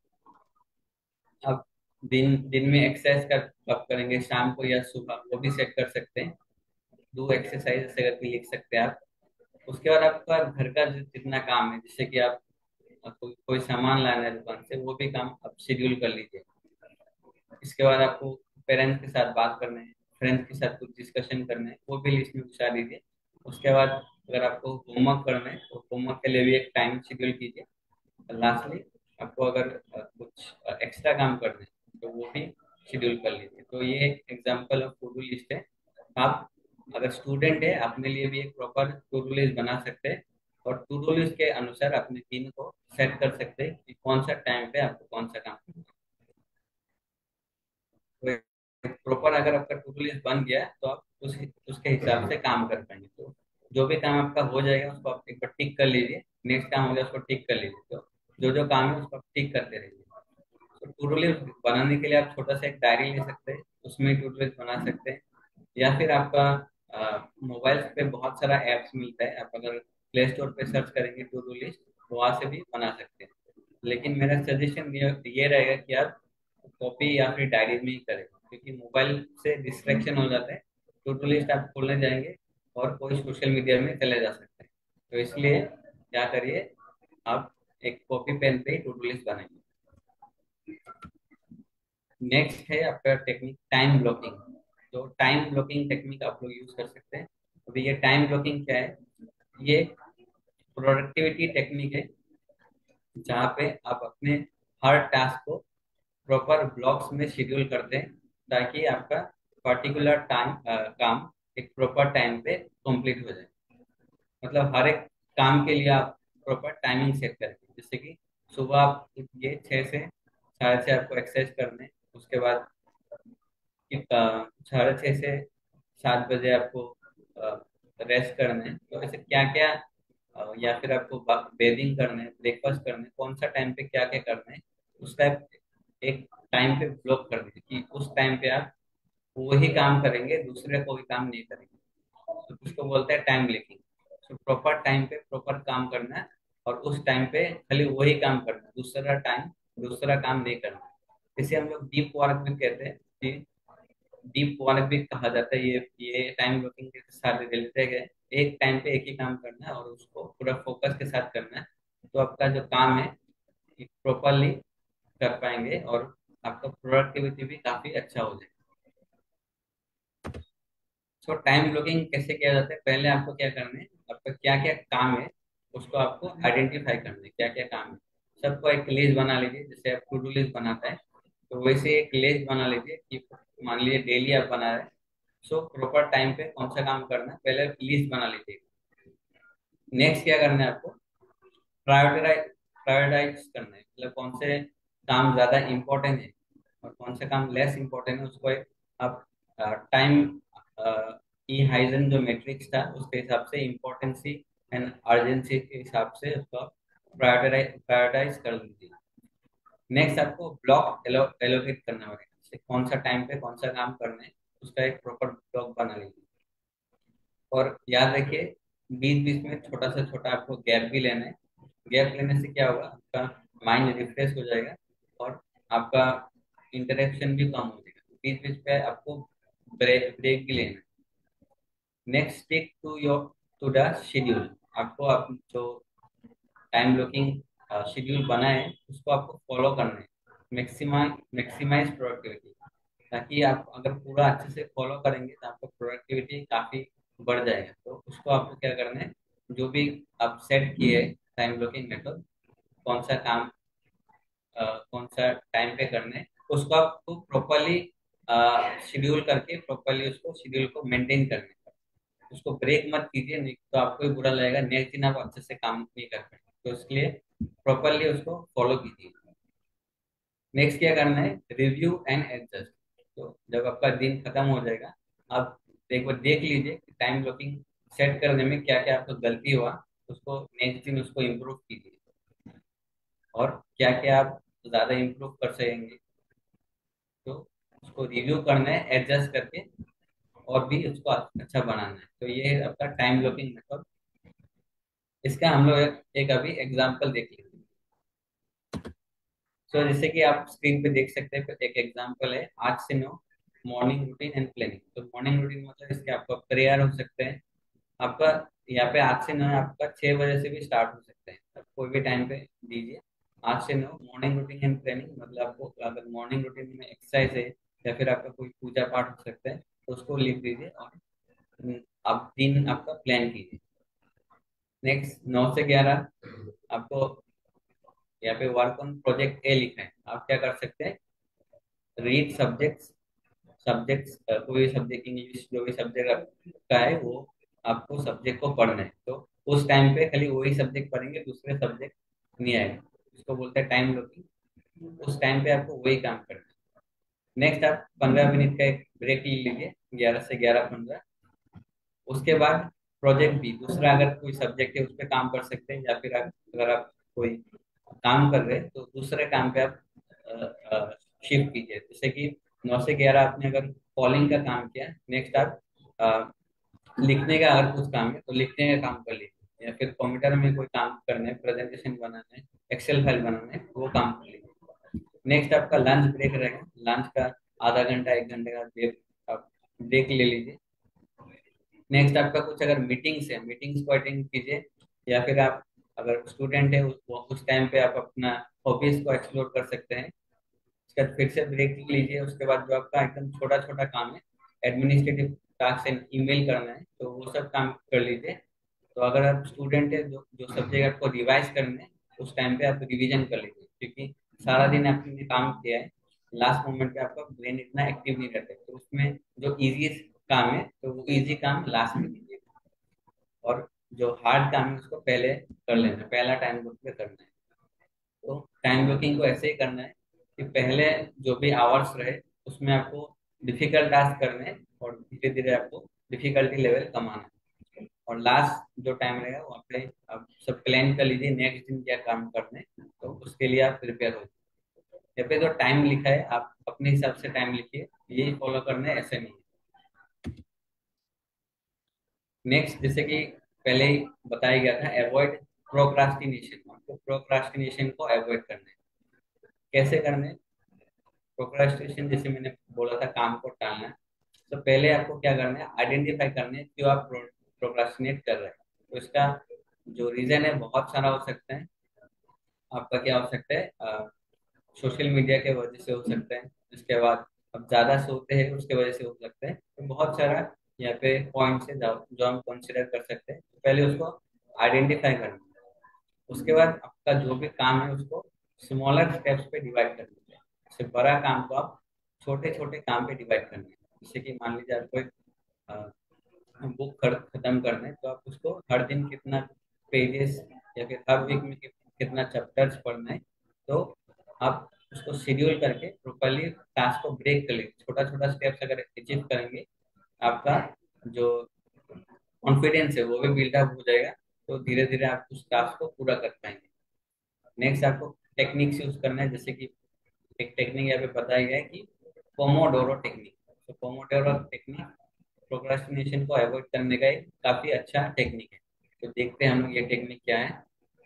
आप दिन दिन में एक्सरसाइज कर कब करेंगे, शाम को या सुबह, वो भी सेट कर सकते हैं। दो एक्सरसाइज ऐसे करके लिख सकते हैं आप। उसके बाद आपका घर का जि- जितना काम है, जैसे कि आप कोई कोई सामान लाना है दुकान से, वो भी काम आप शेड्यूल कर लीजिए। इसके बाद आपको पेरेंट्स के साथ बात करना है, फ्रेंड्स के साथ कुछ डिस्कशन करना है, वो भी लिस्ट में घुसा दीजिए। उसके बाद अगर आपको होमवर्क करना है तो होमवर्क के लिए भी एक टाइम शेड्यूल कीजिए। और लास्टली आपको अगर अ, कुछ एक्स्ट्रा काम करना है तो वो भी शेड्यूल कर लीजिए। तो ये एक example of to do list है। आप अगर स्टूडेंट है अपने लिए भी एक प्रॉपर टू डू लिस्ट बना सकते हैं, और टू डू लिस्ट के अनुसार अपने दिन को सेट कर सकते हैं कि कौन सा टाइम पे आपको कौन सा काम करना है। प्रॉपर अगर आपका टू डू लिस्ट बन गया तो आप उस उसके हिसाब से काम कर पाएंगे। तो जो भी काम आपका हो जाएगा उसको आप एक बार टिक कर लीजिए, नेक्स्ट काम हो गया उसको टिक कर लीजिए। तो जो जो काम है उसको आप टिक करते रहिए। तो टू डू लिस्ट बनाने के लिए आप छोटा सा एक डायरी ले सकते हैं, उसमें टू डू लिस्ट बना सकते हैं। या फिर आपका मोबाइल पे बहुत सारा एप्स मिलता है, आप अगर प्ले स्टोर पे सर्च करेंगे टू डू लिस्ट तो वहां से भी बना सकते हैं। लेकिन मेरा सजेशन ये ये रहेगा कि आप कॉपी या फिर डायरी में ही करें, क्योंकि मोबाइल से डिस्ट्रैक्शन हो जाता है। टू डू लिस्ट आप खोलने जाएंगे और कोई सोशल मीडिया में चले जा सकते हैं। तो इसलिए क्या करिए, आप एक कॉपी पेन पे ही टू डू लिस्ट बनाइए। नेक्स्ट है आपका टेक्निक टाइम ब्लॉकिंग। तो टाइम ब्लॉकिंग टेक्निक आप लोग यूज कर सकते हैं। अभी ये टाइम ब्लॉकिंग क्या है, ये प्रोडक्टिविटी टेक्निक है जहाँ पे आप अपने हर टास्क को प्रॉपर ब्लॉक्स में शेड्यूल करते हैं, ताकि आपका पर्टिकुलर टाइम काम एक प्रॉपर टाइम पे कंप्लीट हो जाए। मतलब हर एक काम के लिए आप प्रॉपर टाइमिंग सेट करेंगे। जैसे कि सुबह आप उठिए छः से साढ़े छः आपको एक्सरसाइज करने, उसके बाद कि अ, साढ़े छः से सात बजे आपको रेस्ट करना है। तो ऐसे क्या क्या, या फिर आपको बेदिंग करना है, ब्रेकफास्ट करना है, कौन सा टाइम पे क्या क्या करना है, उसका एक टाइम पे ब्लॉक कर दीजिए कि उस टाइम पे आप वही काम करेंगे, दूसरे कोई काम नहीं करेंगे। तो उसको बोलते हैं टाइम ब्लॉकिंग। तो प्रॉपर टाइम पे प्रॉपर काम करना है, और उस टाइम पे खाली वही काम करना है, दूसरा टाइम दूसरा काम नहीं करना। इसे हम लोग डीप वर्क भी कहते हैं कि डीप वर्क भी कहा जाता है। ये ये टाइम ब्लॉकिंग के साथ रिलेटेड है। एक टाइम पे एक ही काम करना है और उसको पूरा फोकस के साथ करना है, तो आपका जो काम है प्रॉपरली कर पाएंगे और आपका प्रोडक्टिविटी भी काफी अच्छा हो जाएगा। सो टाइम ब्लॉकिंग कैसे किया जाता है, पहले आपको क्या करना है, आपका क्या क्या काम है उसको आपको आइडेंटिफाई करना है, क्या क्या काम है। सबको एक लिस्ट बना लीजिए, जैसे आप टू डू लिस्ट बनाता है, तो वैसे एक लिस्ट बना लीजिए कि मान लीजिए डेली आप बना रहे हैं। सो प्रॉपर टाइम पे कौन सा काम करना है पहले लिस्ट बना लीजिए। नेक्स्ट क्या करना है आपको, प्रायोरिटाइज प्रायोरिटाइज करना है, मतलब कौन से काम ज्यादा इंपॉर्टेंट है और कौन से काम लेस इंपॉर्टेंट है, उसको एक आप टाइम ई हाइजन जो मैट्रिक्स था उसके हिसाब से इम्पोर्टेंसी एंड अर्जेंसी के हिसाब से उसको प्रायोरिटाइज प्रायोरिटाइज कर लीजिए। नेक्स्ट आपको ब्लॉक एलोकेट करना पड़ेगा, जैसे कौन सा टाइम पे कौन सा काम करना है उसका एक प्रॉपर ब्लॉक बना लीजिए। और याद रखिए बीच बीच में छोटा से छोटा आपको गैप भी लेना है। गैप लेने से क्या होगा, आपका माइंड रिफ्रेश हो जाएगा और आपका इंटरेक्शन भी कम हो जाएगा। बीच बीच पे आपको ब्रेक ब्रेक भी लेना है। Next stick to your to the schedule. आपको आप जो टाइम ब्लॉकिंग शेड्यूल बना है उसको आपको फॉलो करना है। मैक्सिमाइज मैक्सिमाइज प्रोडक्टिविटी, ताकि आप अगर पूरा अच्छे से फॉलो करेंगे तो आपका प्रोडक्टिविटी काफी बढ़ जाएगा। तो उसको आपको क्या करना है, जो भी आप सेट किए टाइम ब्लॉकिंग मेथड, कौन सा काम अ, कौन सा टाइम पे करना है, उसको आपको प्रॉपरली शेड्यूल करके प्रॉपरली उसको शेड्यूल को मेंटेन करना है। उसको ब्रेक मत कीजिए, नहीं तो आपको भी बुरा लगेगा, नेक्स्ट दिन आप अच्छे से काम नहीं कर पाएंगे। तो इसके लिए प्रॉपरली उसको फॉलो कीजिए। नेक्स्ट क्या करना है, रिव्यू एंड एडजस्ट। तो जब आपका दिन खत्म हो जाएगा, आप एक बार देख लीजिए कि टाइम ब्लॉकिंग सेट करने में क्या क्या आपको गलती हुआ, उसको नेक्स्ट दिन उसको इम्प्रूव कीजिए और क्या क्या आप ज्यादा इम्प्रूव कर सकेंगे, तो उसको रिव्यू करना है एडजस्ट करके और भी उसको अच्छा बनाना है। तो ये है आपका टाइम ब्लॉकिंग मेथड। इसका हम लोग एक, एक अभी एग्जाम्पल देख लेते हैं। सो जैसे कि आप स्क्रीन पे देख सकते हैं, एक एग्जांपल है आज से no morning routine and planning. तो मॉर्निंग रूटीन मतलब इसके आपका प्रेयर हो सकते हैं, आपका यहाँ पे आज से नो है, आपका छह बजे से भी स्टार्ट हो सकते हैं, आप कोई भी टाइम पे दीजिए। आज से no morning routine and planning, मतलब आपको अगर मॉर्निंग रूटीन में एक्सरसाइज है या फिर आपका कोई पूजा पाठ हो सकता है तो उसको लिख दीजिए और हम्म, आप दिन आपका प्लान कीजिए। नेक्स्ट नौ से ग्यारह आपको यहाँ पे वर्क ऑन प्रोजेक्ट ए लिखा है, आप क्या कर सकते हैं, रीड सब्जेक्ट्स सब्जेक्ट्स कोई सब्जेक्ट इंग्लिश जो भी सब्जेक्ट आपका है वो आपको सब्जेक्ट को पढ़ना है। तो उस टाइम पे खाली वही सब्जेक्ट पढ़ेंगे, दूसरे सब्जेक्ट नहीं आएंगे। इसको बोलते हैं टाइम ब्लॉकिंग। उस टाइम पे आपको वही काम करना है। नेक्स्ट आप पंद्रह मिनट का एक ब्रेक ले लीजिए, ग्यारह से ग्यारह पंद्रह। उसके बाद प्रोजेक्ट भी दूसरा अगर कोई सब्जेक्ट है उस पर काम कर सकते हैं, या फिर आप, अगर आप कोई काम कर रहे हैं तो दूसरे काम पे आप शिफ्ट कीजिए। जैसे कि नौ से ग्यारह आपने अगर कॉलिंग का काम किया, नेक्स्ट आप अ, लिखने का अगर कुछ काम है तो लिखने का काम कर लीजिए, या फिर कंप्यूटर में कोई काम करना है, प्रेजेंटेशन बनाना है, एक्सेल फाइल बनाना है, वो काम कर लीजिए। नेक्स्ट आपका लंच ब्रेक रहेगा, लंच का आधा घंटा एक घंटे का ब्रेक आप ब्रेक ले लीजिए। नेक्स्ट आपका कुछ अगर मीटिंग्स है, मीटिंग्स को अटेंड कीजिए, या फिर आप अगर स्टूडेंट है उस, उस टाइम पे आप अपना हॉबीज को एक्सप्लोर कर सकते हैं। उसके बाद फिर से ब्रेक लीजिए। उसके बाद जो आपका एकदम छोटा छोटा काम है, एडमिनिस्ट्रेटिव टास्क एंड ईमेल करना है, तो वो सब काम कर लीजिए। तो अगर आप स्टूडेंट है, जो जो सब्जेक्ट आपको रिवाइज करने हैं उस टाइम पे आप रिवीजन कर लीजिए, क्योंकि सारा दिन आपने काम किया है, लास्ट मोमेंट पे आपका ब्रेन इतना एक्टिव नहीं रहता है। तो उसमें जो इजी काम है तो वो इजी काम लास्ट में कीजिए, और जो हार्ड काम है उसको पहले कर लेना है, पहला टाइम ब्लॉक पे करना है। तो टाइम ब्लॉकिंग को ऐसे ही करना है कि पहले जो भी आवर्स रहे उसमें आपको डिफिकल्ट टास्क करने हैं और धीरे धीरे आपको डिफिकल्टी लेवल कमाना है। और लास्ट जो टाइम रहेगा वहाँ पे आप सब प्लान कर लीजिए नेक्स्ट दिन क्या काम करने हैं, तो उसके लिए आप प्रिपेयर हो जाइए। यहाँ पे जो टाइम लिखा है आप अपने हिसाब से टाइम लिखिए, यही फॉलो करना है, ऐसे नहीं। नेक्स्ट जैसे कि पहले ही बताया गया था, अवॉइड प्रोक्रास्टिनेशन। आपको प्रोक्रास्टिनेशन को अवॉइड करना है। कैसे करने? प्रोक्रास्टिनेशन जैसे मैंने बोला था, काम को टालना है। तो पहले आपको क्या करना है, आइडेंटिफाई करना है क्यों आप प्रोक्रास्टिनेट कर रहे हैं। तो इसका जो रीजन है बहुत सारा हो सकता है। आपका क्या हो सकता है, सोशल मीडिया के वजह से हो सकता है। इसके बाद अब ज्यादा सोते हैं उसके वजह से हो सकता है। तो बहुत सारा यहाँ पे पॉइंट्स है जो जो हम कंसिडर कर सकते हैं। तो पहले उसको आइडेंटिफाई करना है। उसके बाद आपका जो भी काम है उसको स्मॉलर स्टेप्स पे डिवाइड कर दीजिए। जैसे बड़ा काम को आप छोटे छोटे काम पे डिवाइड करना है। जैसे कि मान लीजिए आपको एक बुक खत्म करना है, तो आप उसको हर दिन कितना पेजेस या फिर हर वीक में कि- कितना चैप्टर्स पढ़ना है। तो आप उसको शेड्यूल करके प्रॉपरली टास्क को ब्रेक कर लीजिए। छोटा छोटा स्टेप्स अगर अचीव करेंगे, आपका जो कॉन्फिडेंस है वो भी बिल्डअप हो जाएगा। तो धीरे धीरे आप उस टास्क को पूरा कर पाएंगे। नेक्स्ट आपको टेक्निक्स यूज करना है। जैसे कि एक टेक्निक यहाँ पे बताया गया है कि पोमोडोरो टेक्निक। तो पोमोडोरो टेक्निक प्रोक्रास्टिनेशन को अवॉइड करने का एक काफी अच्छा टेक्निक है। तो देखते हैं हम लोग ये टेक्निक क्या है।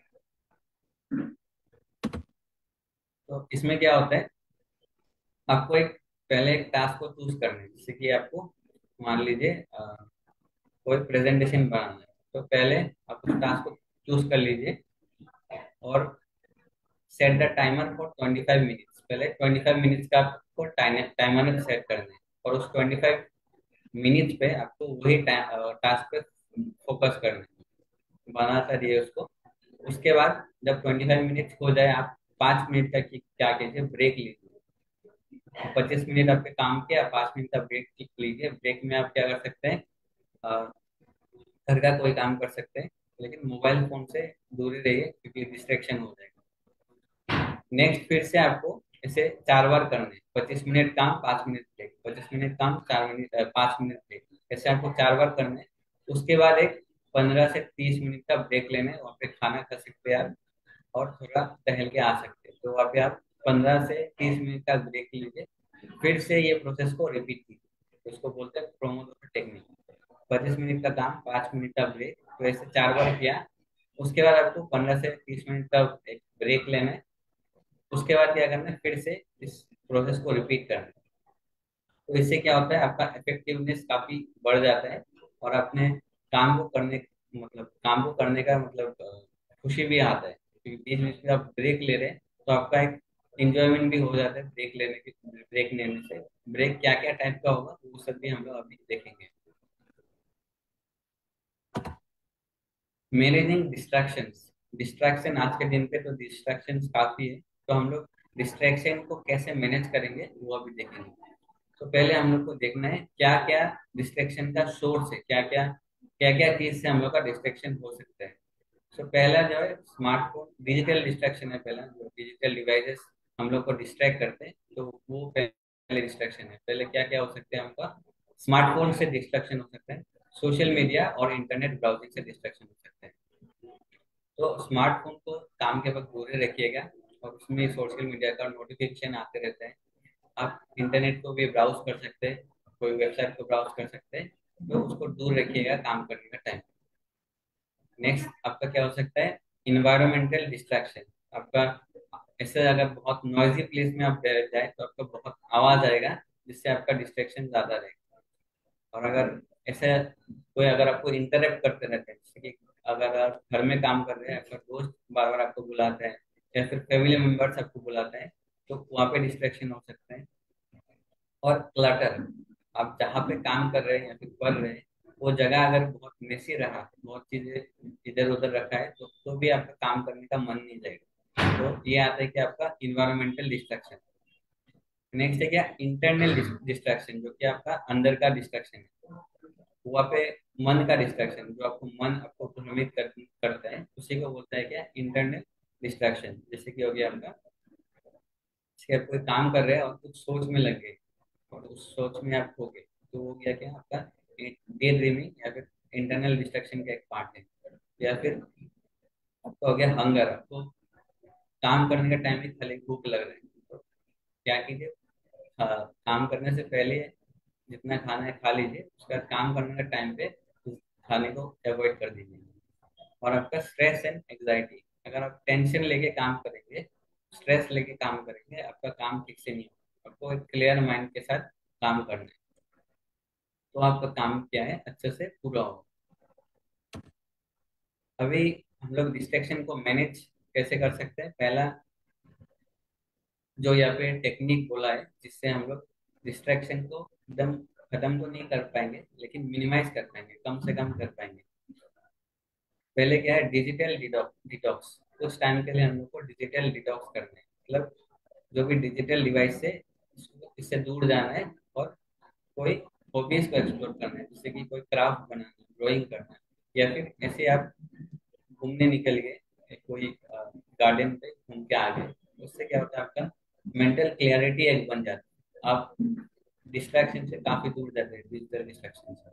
तो इसमें क्या होता है, आपको एक पहले एक टास्क को चूज करना है। जैसे कि आपको मान लीजिए अ, कोई प्रेजेंटेशन बनाना है। तो पहले आप उस टास्क को चूज कर लीजिए और set the timer for twenty five minutes. पहले ट्वेंटी फाइव मिनट्स का आपको टाइमर सेट करना है और उस ट्वेंटी फाइव मिनट्स पे आपको वही टास्क पे फोकस करना है। बना कर दिए उसको। उसके बाद जब ट्वेंटी फाइव मिनट्स हो जाए, आप पाँच मिनट का की- क्या कीजिए, ब्रेक लीजिए। पच्चीस मिनट आपके काम के, आप पाँच मिनट का ब्रेक लीजिए। ब्रेक में आप क्या कर सकते हैं, अ, घर का कोई काम कर सकते हैं, लेकिन मोबाइल फोन से दूरी रहिए क्योंकि डिस्ट्रैक्शन हो जाएगा। नेक्स्ट फिर से आपको इसे चार बार करना है। पच्चीस मिनट काम, पाँच मिनट ब्रेक, पच्चीस मिनट काम, चार मिनट अ, पाँच मिनट ब्रेक। ऐसे आपको चार बार करना है। उसके बाद एक पंद्रह से तीस मिनट का ब्रेक लेना है। वहाँ पे खाना खा सकते हैं आप और थोड़ा टहल के आ सकते हैं। तो वहाँ पे आप पंद्रह से तीस मिनट का ब्रेक लीजिए। फिर से ये प्रोसेस को रिपीट कीजिए। उसको बोलते हैं प्रोमोडोरो टेक्निक। पच्चीस मिनट का काम, पाँच मिनट का ब्रेक, तो ऐसे चार बार किया। उसके बाद आपको पंद्रह से तीस मिनट का एक ब्रेक लेना है। उसके बाद क्या करना है, फिर से इस प्रोसेस को रिपीट करना है। तो इससे क्या होता है, आपका इफेक्टिवनेस काफी बढ़ जाता है और अपने काम को करने मतलब काम को करने का मतलब अ, खुशी भी आता है क्योंकि बीच बीच में आप ब्रेक ले रहे हैं। तो आपका एक इंजॉयमेंट भी हो जाता है ब्रेक लेने के ब्रेक लेने से। ब्रेक क्या क्या टाइप का होगा वो सब भी हम लोग अभी देखेंगे। Managing distractions. डिस्ट्रैक्शन आज के दिन पे तो डिस्ट्रैक्शंस काफी है। तो हम लोग डिस्ट्रैक्शन को कैसे मैनेज करेंगे वो अभी देखेंगे। तो पहले हम लोग को देखना है क्या क्या डिस्ट्रैक्शन का सोर्स है, क्या क्या क्या क्या चीज से हम लोग का डिस्ट्रैक्शन हो सकता है। तो पहला जो है स्मार्टफोन, डिजिटल डिस्ट्रैक्शन है। पहला जो डिजिटल डिवाइसेस हम लोग को डिस्ट्रैक्ट करते हैं, तो वो पहले डिस्ट्रैक्शन है। पहले क्या क्या हो सकते हैं हमका, स्मार्टफोन से डिस्ट्रैक्शन हो सकता है, सोशल मीडिया और इंटरनेट ब्राउजिंग से डिस्ट्रैक्शन हो सकते हैं। तो स्मार्टफोन को काम के वक्त दूर रखिएगा और उसमें सोशल मीडिया का नोटिफिकेशन आते रहते हैं। आप इंटरनेट को भी ब्राउज कर सकते हैं, कोई वेबसाइट को ब्राउज कर सकते हैं। तो उसको दूर रखिएगा काम करने का टाइम। नेक्स्ट आपका क्या हो सकता है, इन्वायरमेंटल डिस्ट्रैक्शन। आपका ऐसे अगर बहुत नॉइजी प्लेस में आप रह जाए तो आपका बहुत आवाज आएगा, जिससे आपका डिस्ट्रैक्शन ज्यादा रहेगा। और अगर ऐसे कोई अगर आपको इंटरप्ट करते रहते हैं, जैसे कि अगर आप घर में काम कर रहे हैं, आपका दोस्त बार बार आपको बुलाते हैं या फिर फैमिली मेंबर्स आपको बुलाते हैं, तो वहाँ पे डिस्ट्रैक्शन हो सकते हैं। और क्लटर, आप जहाँ पे काम कर रहे हैं या फिर पढ़ रहे हैं, वो जगह अगर बहुत मेसी रहा, बहुत चीजें इधर उधर रखा है, तो तो भी आपका काम करने का मन नहीं जाएगा। तो ये आता है कि आपका इन्वायरमेंटल डिस्ट्रैक्शन। नेक्स्ट है क्या, इंटरनल डिस्ट्रैक्शन, जो कि आपका अंदर का डिस्ट्रैक्शन है। वहाँ पे मन का डिस्ट्रैक्शन, जो आपको मन आपको भ्रमित कर, करता है, उसी को बोलता है क्या, इंटरनल डिस्ट्रैक्शन। जैसे कि हो गया आपका, जैसे आप कोई काम कर रहे हैं और कुछ सोच में लग गए और उस सोच में आप खो गए, तो वो गया क्या आपका डे ड्रीमिंग या फिर इंटरनल डिस्ट्रक्शन का एक पार्ट है। या फिर आपका हो गया हंगर, आपको काम करने का टाइम में खाली भूख लग रहा है, तो क्या कीजिए, हाँ, काम करने से पहले जितना खाना है खा लीजिए। उसके बाद काम करने का टाइम पे उस खाने को अवॉइड कर दीजिए। और आपका स्ट्रेस एंड एग्जाइटी, अगर आप टेंशन लेके काम करेंगे स्ट्रेस लेके काम करेंगे आपका काम ठीक से नहीं होगा। आपको एक क्लियर माइंड के साथ काम करना है, तो आपका काम क्या है अच्छे से पूरा होगा। अभी हम लोग डिस्ट्रैक्शन को मैनेज कैसे कर सकते हैं? पहला जो यहाँ पे टेक्निक बोला है, जिससे हम लोग डिस्ट्रैक्शन को एकदम खत्म तो नहीं कर पाएंगे, लेकिन मिनिमाइज कर पाएंगे, कम से कम कर पाएंगे। पहले क्या है, डिजिटल डिटॉक्स। कुछ टाइम के लिए हम लोग को डिजिटल डिटॉक्स करना है, मतलब जो भी डिजिटल डिवाइस से इससे दूर जाना है, और कोई हॉबीज को एक्सप्लोर करना है, जैसे कि कोई क्राफ्ट बनाना, ड्राइंग करना, या फिर ऐसे आप घूमने निकल गए कोई गार्डन पे घूम के आ गए। उससे क्या होता है, आपका मेंटल क्लियरिटी एक बन जाती है, आप डिस्ट्रैक्शन से काफी दूर जाते हैं, डिजिटल डिस्ट्रैक्शन से।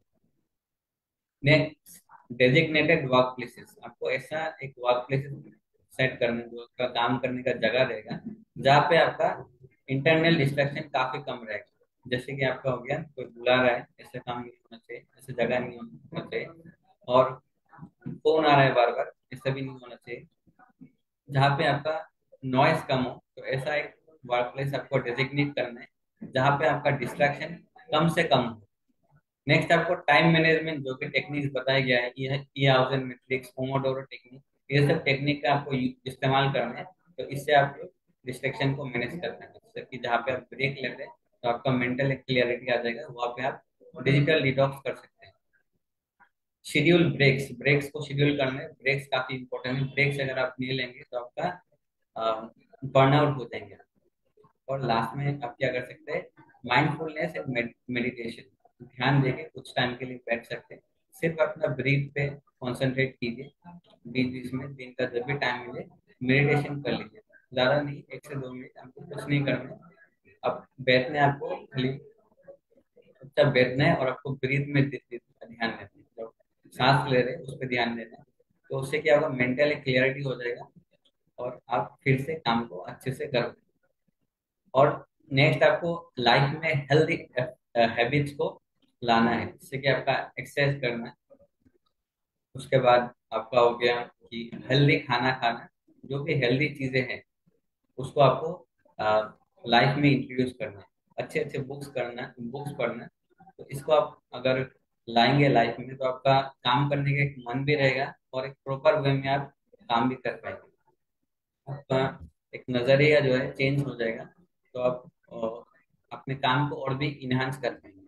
Next, designated work places. आपको ऐसा एक वर्क प्लेसेस सेट करना है, जो आपका काम करने का जगह रहेगा, जहाँ पे आपका इंटरनल डिस्ट्रैक्शन काफी कम रहेगा। जैसे कि आपका हो गया कोई बुला रहा है, ऐसे काम नहीं होना चाहिए, ऐसे जगह नहीं होना चाहिए, और फोन आ रहा है बार बार, ऐसा भी नहीं होना चाहिए। जहाँ पे आपका नॉइस कम हो, तो ऐसा एक वर्क प्लेस आपको डेजिग्नेट करना है जहाँ पे आपका डिस्ट्रैक्शन कम से कम हो। नेक्स्ट, आपको टाइम मैनेजमेंट जो कि टेक्निक्स बताया गया है, ये Eisenhower matrix, Pomodoro technique, ये सब टेक्निक का आपको यू- इस्तेमाल करना है। तो इससे आप डिस्ट्रैक्शन को मैनेज कर पाएंगे, जैसे कि जहाँ पे आप ब्रेक लेते हैं, तो आपका मेंटल एक क्लियरिटी आ जाएगा, वहाँ पे आप डिजिटल डिटॉक्स कर सकते हैं। शेड्यूल ब्रेक्स, ब्रेक्स को शेड्यूल करना है, ब्रेक्स काफी इंपॉर्टेंट है। ब्रेक्स अगर आप नहीं लेंगे तो आपका बर्नआउट हो जाएंगे। और लास्ट में आप क्या कर सकते हैं, माइंडफुलनेस एंड मेडिटेशन, ध्यान देके कुछ टाइम के लिए बैठ सकते हैं, सिर्फ अपना ब्रीथ पे कंसंट्रेट कीजिए, बीच बीच में दिन का जब भी टाइम मिले मेडिटेशन कर लीजिए। ज्यादा नहीं, एक से दो मिनट, आपको कुछ नहीं करना है। अब बैठने आपको खाली जब बैठना है, और आपको ब्रीथ में ध्यान देना है, जो सांस ले रहे हैं उस पर ध्यान देना है। तो उससे क्या होगा, मेंटल क्लियरिटी हो जाएगा, और आप फिर से काम को अच्छे से कर। और नेक्स्ट, आपको लाइफ में हेल्दी हैबिट्स को लाना है, जैसे कि आपका एक्सरसाइज करना है। उसके बाद आपका हो गया कि हेल्दी खाना खाना, जो भी हेल्दी चीजें हैं उसको आपको लाइफ में इंट्रोड्यूस करना है। अच्छे अच्छे बुक्स करना, बुक्स पढ़ना। तो इसको आप अगर लाएंगे लाइफ में, तो आपका काम करने का एक मन भी रहेगा, और एक प्रॉपर वे में आप काम भी कर पाएंगे। आपका एक नजरिया जो है चेंज हो जाएगा, तो आप अ, अपने काम को और भी इनहांस कर पाएंगे।